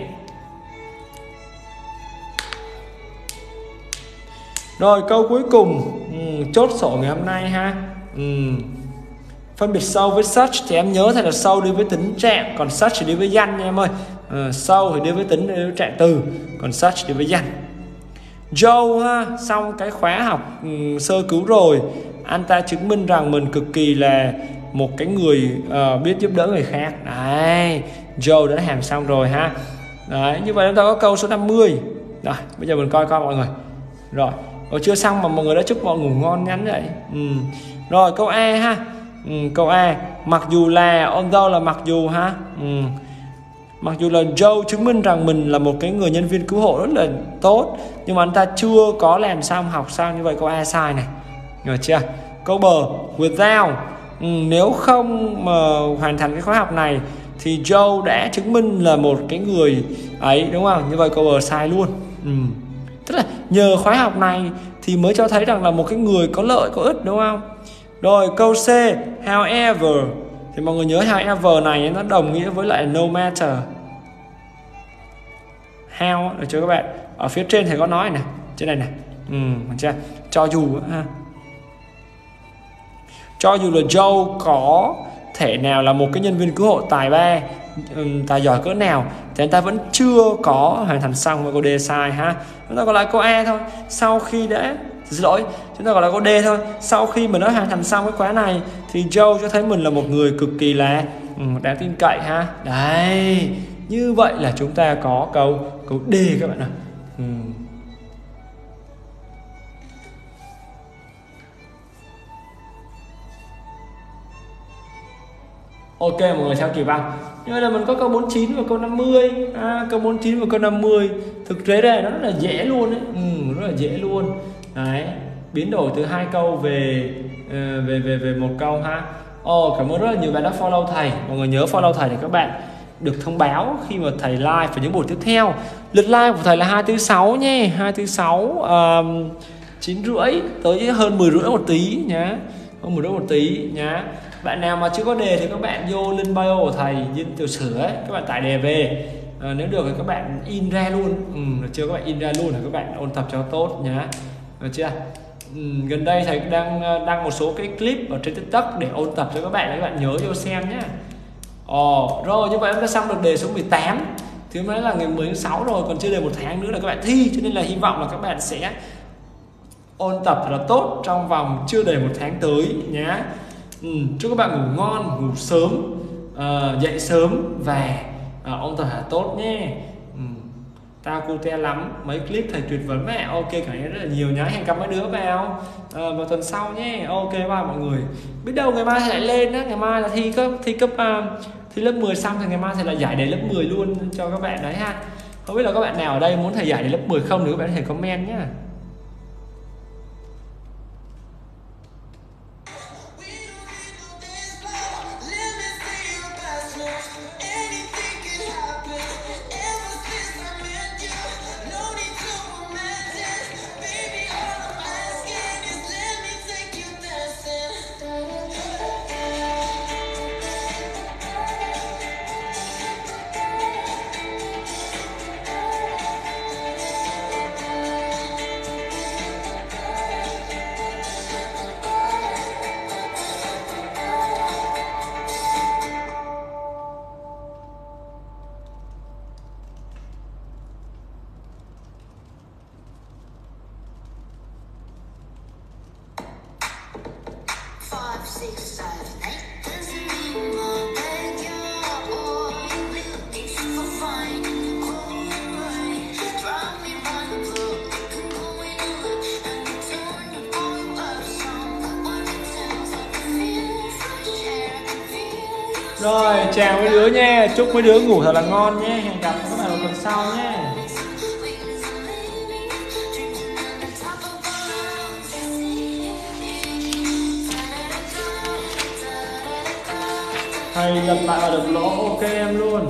Rồi câu cuối cùng, uhm, chốt sổ ngày hôm nay ha. uhm. Phân biệt so với such thì em nhớ thật là so đi với tính trạng, còn such thì đi với danh nha em ơi. À, so thì đi với tính, đi với trạng từ, còn such đi với danh. Joe ha, xong cái khóa học um, sơ cứu rồi, anh ta chứng minh rằng mình cực kỳ là một cái người uh, biết giúp đỡ người khác. Đấy, Joe đã làm xong rồi ha. Đấy, như vậy chúng ta có câu số năm mươi. Rồi, bây giờ mình coi coi mọi người. Rồi, ở chưa xong mà mọi người đã chúc mọi ngủ ngon nhắn vậy. Ừ. Rồi câu A ha. Ừ, câu A, mặc dù là, although là mặc dù ha. Ừ. Mặc dù là Joe chứng minh rằng mình là một cái người nhân viên cứu hộ rất là tốt, nhưng mà anh ta chưa có làm xong học xong, như vậy câu A sai này. Được chưa? Câu B, without, ừ, nếu không mà hoàn thành cái khóa học này thì Joe đã chứng minh là một cái người ấy, đúng không? Như vậy câu B sai luôn. Ừ. Tức là nhờ khóa học này thì mới cho thấy rằng là một cái người có lợi có ích, đúng không? Rồi câu C, however, thì mọi người nhớ however này nó đồng nghĩa với lại no matter. How, được chưa các bạn? Ở phía trên thì có nói này, trên này này. Ừ, chưa? Cho dù ha. Cho dù là Joe có thể nào là một cái nhân viên cứu hộ tài ba, tài giỏi cỡ nào thì anh ta vẫn chưa có hoàn thành xong. Và câu D sai ha. Chúng ta còn lại câu A thôi. Sau khi đã, xin lỗi, chúng ta còn lại câu D thôi. Sau khi mình đã hoàn thành xong cái khóa này thì Joe cho thấy mình là một người cực kỳ là um, đáng tin cậy ha. Đấy, như vậy là chúng ta có câu câu D các bạn ạ. uhm. Ok mọi người theo kịp không? Nhưng là mình có câu bốn mươi chín và câu năm mươi. À, câu bốn mươi chín và câu năm mươi thực tế đây nó rất là dễ luôn đấy. Ừ, rất là dễ luôn. Đấy, biến đổi từ hai câu về uh, về về về một câu ha. Ồ, oh, cảm ơn rất là nhiều bạn đã follow thầy. Mọi người nhớ follow thầy để các bạn được thông báo khi mà thầy live vào những buổi tiếp theo. Lịch live của thầy là hai thứ sáu nhé, hai thứ sáu um, chín rưỡi tới hơn mười rưỡi một tí nhá, hơn mười rưỡi một tí nhá. Bạn nào mà chưa có đề thì các bạn vô link bio của thầy Dinh Tiểu Sử ấy, các bạn tải đề về. À, nếu được thì các bạn in ra luôn. Ừ, được chưa? Các bạn in ra luôn thì các bạn ôn tập cho tốt nhá. Được chưa? Ừ, gần đây thầy đang đăng một số cái clip ở trên TikTok để ôn tập cho các bạn, các bạn nhớ vô xem nhé. Ồ, rồi như vậy em đã xong được đề số mười tám. Thứ mới là ngày mười tháng sáu rồi, còn chưa đầy một tháng nữa là các bạn thi, cho nên là hy vọng là các bạn sẽ ôn tập thật là tốt trong vòng chưa đầy một tháng tới nhé. Ừ, chúc các bạn ngủ ngon, ngủ sớm, uh, dậy sớm và uh, ôn tập thật là tốt nhé. Ừ. Tao cute lắm, mấy clip thầy tuyệt vời mẹ. Ok, cảm ơn rất là nhiều nhá. Hẹn gặp mấy đứa vào uh, vào tuần sau nhé. Ok, bye mọi người. Biết đâu ngày mai lại lên á, ngày mai là thi cấp thi cấp uh, thi lớp mười xong thì ngày mai thầy là giải đề lớp mười luôn cho các bạn đấy ha. Không biết là các bạn nào ở đây muốn thầy giải đề lớp mười không thì các bạn có thể comment nhé. Rồi, chào mấy đứa nha, chúc mấy đứa ngủ thật là ngon nhé. Hẹn gặp các bạn vào tuần sau nhé. Thầy lật lại vào đập lỗ, ok em luôn.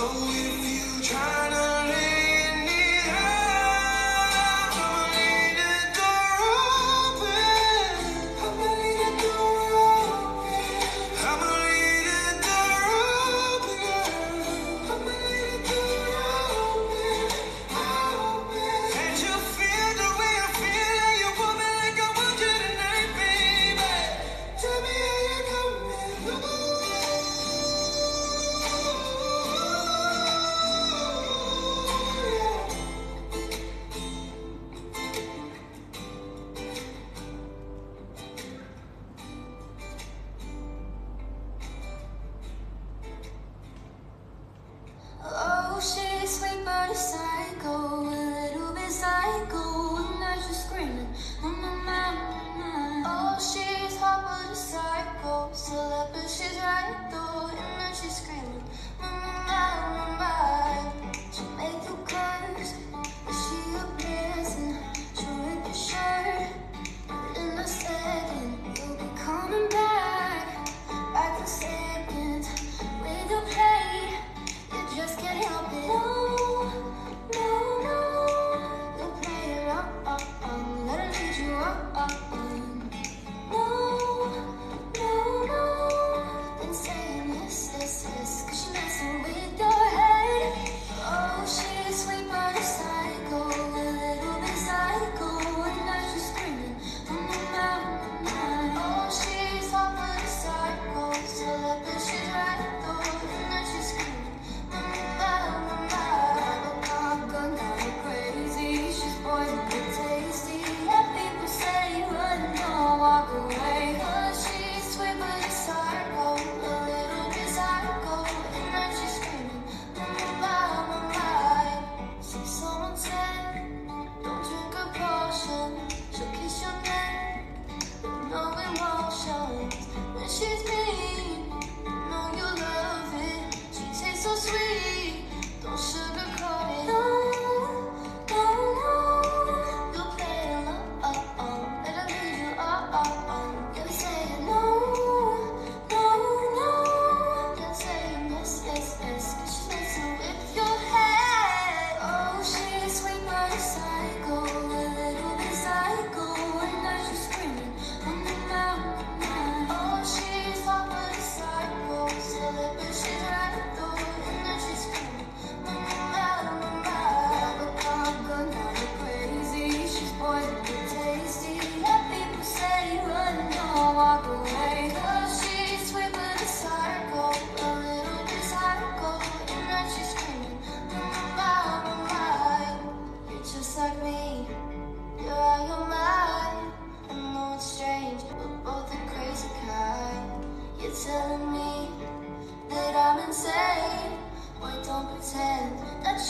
Trying to live it up, come on, lead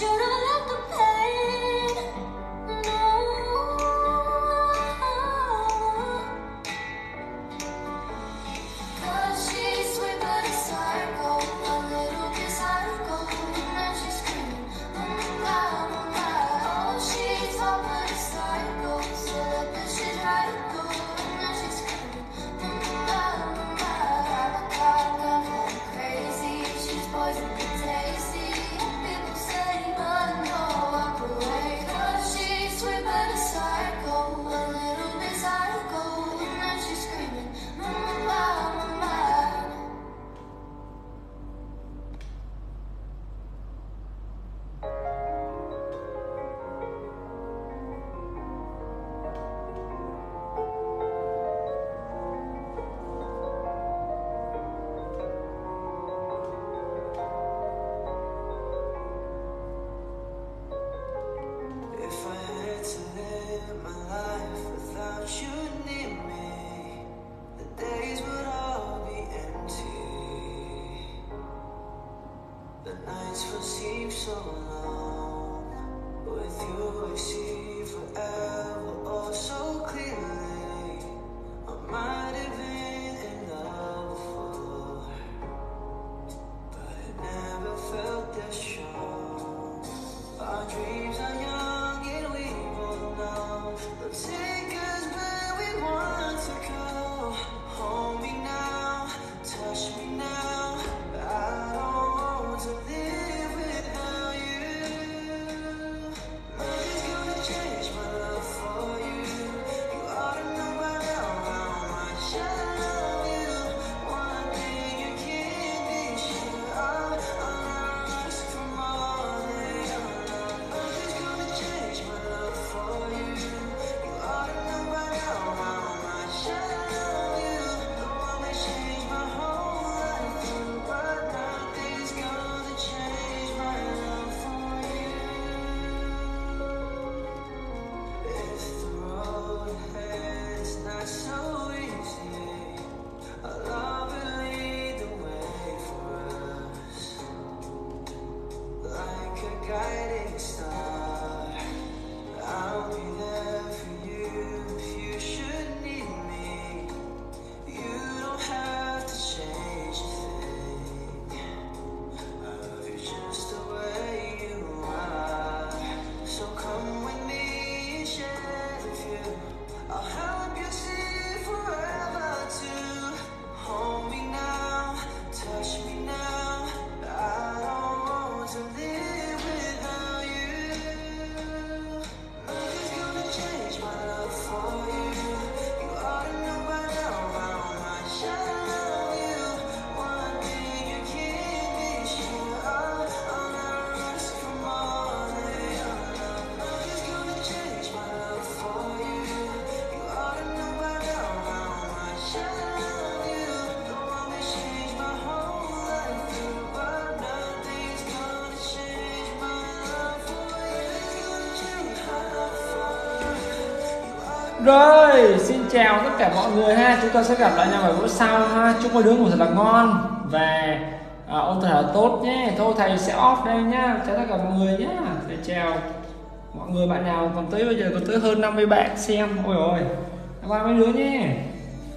Rồi, xin chào tất cả mọi người ha. Chúng ta sẽ gặp lại nhau vào bữa sau ha. Chúc mọi đứa ngủ thật là ngon và à, ôn thật là tốt nhé. Thôi thầy sẽ off đây nhá. Chào tất cả mọi người nhé. Thầy chào mọi người. Bạn nào còn tới bây giờ còn tới hơn năm mươi bạn xem. Ôi ôi, bye mấy đứa nhé.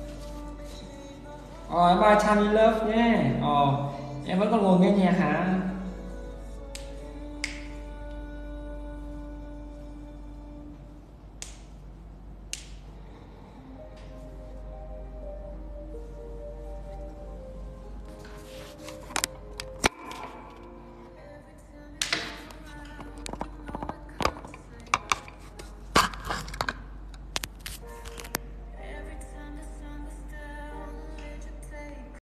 Rồi bye Tiny Love nhé. Ờ, em vẫn còn ngồi nghe nhạc hả?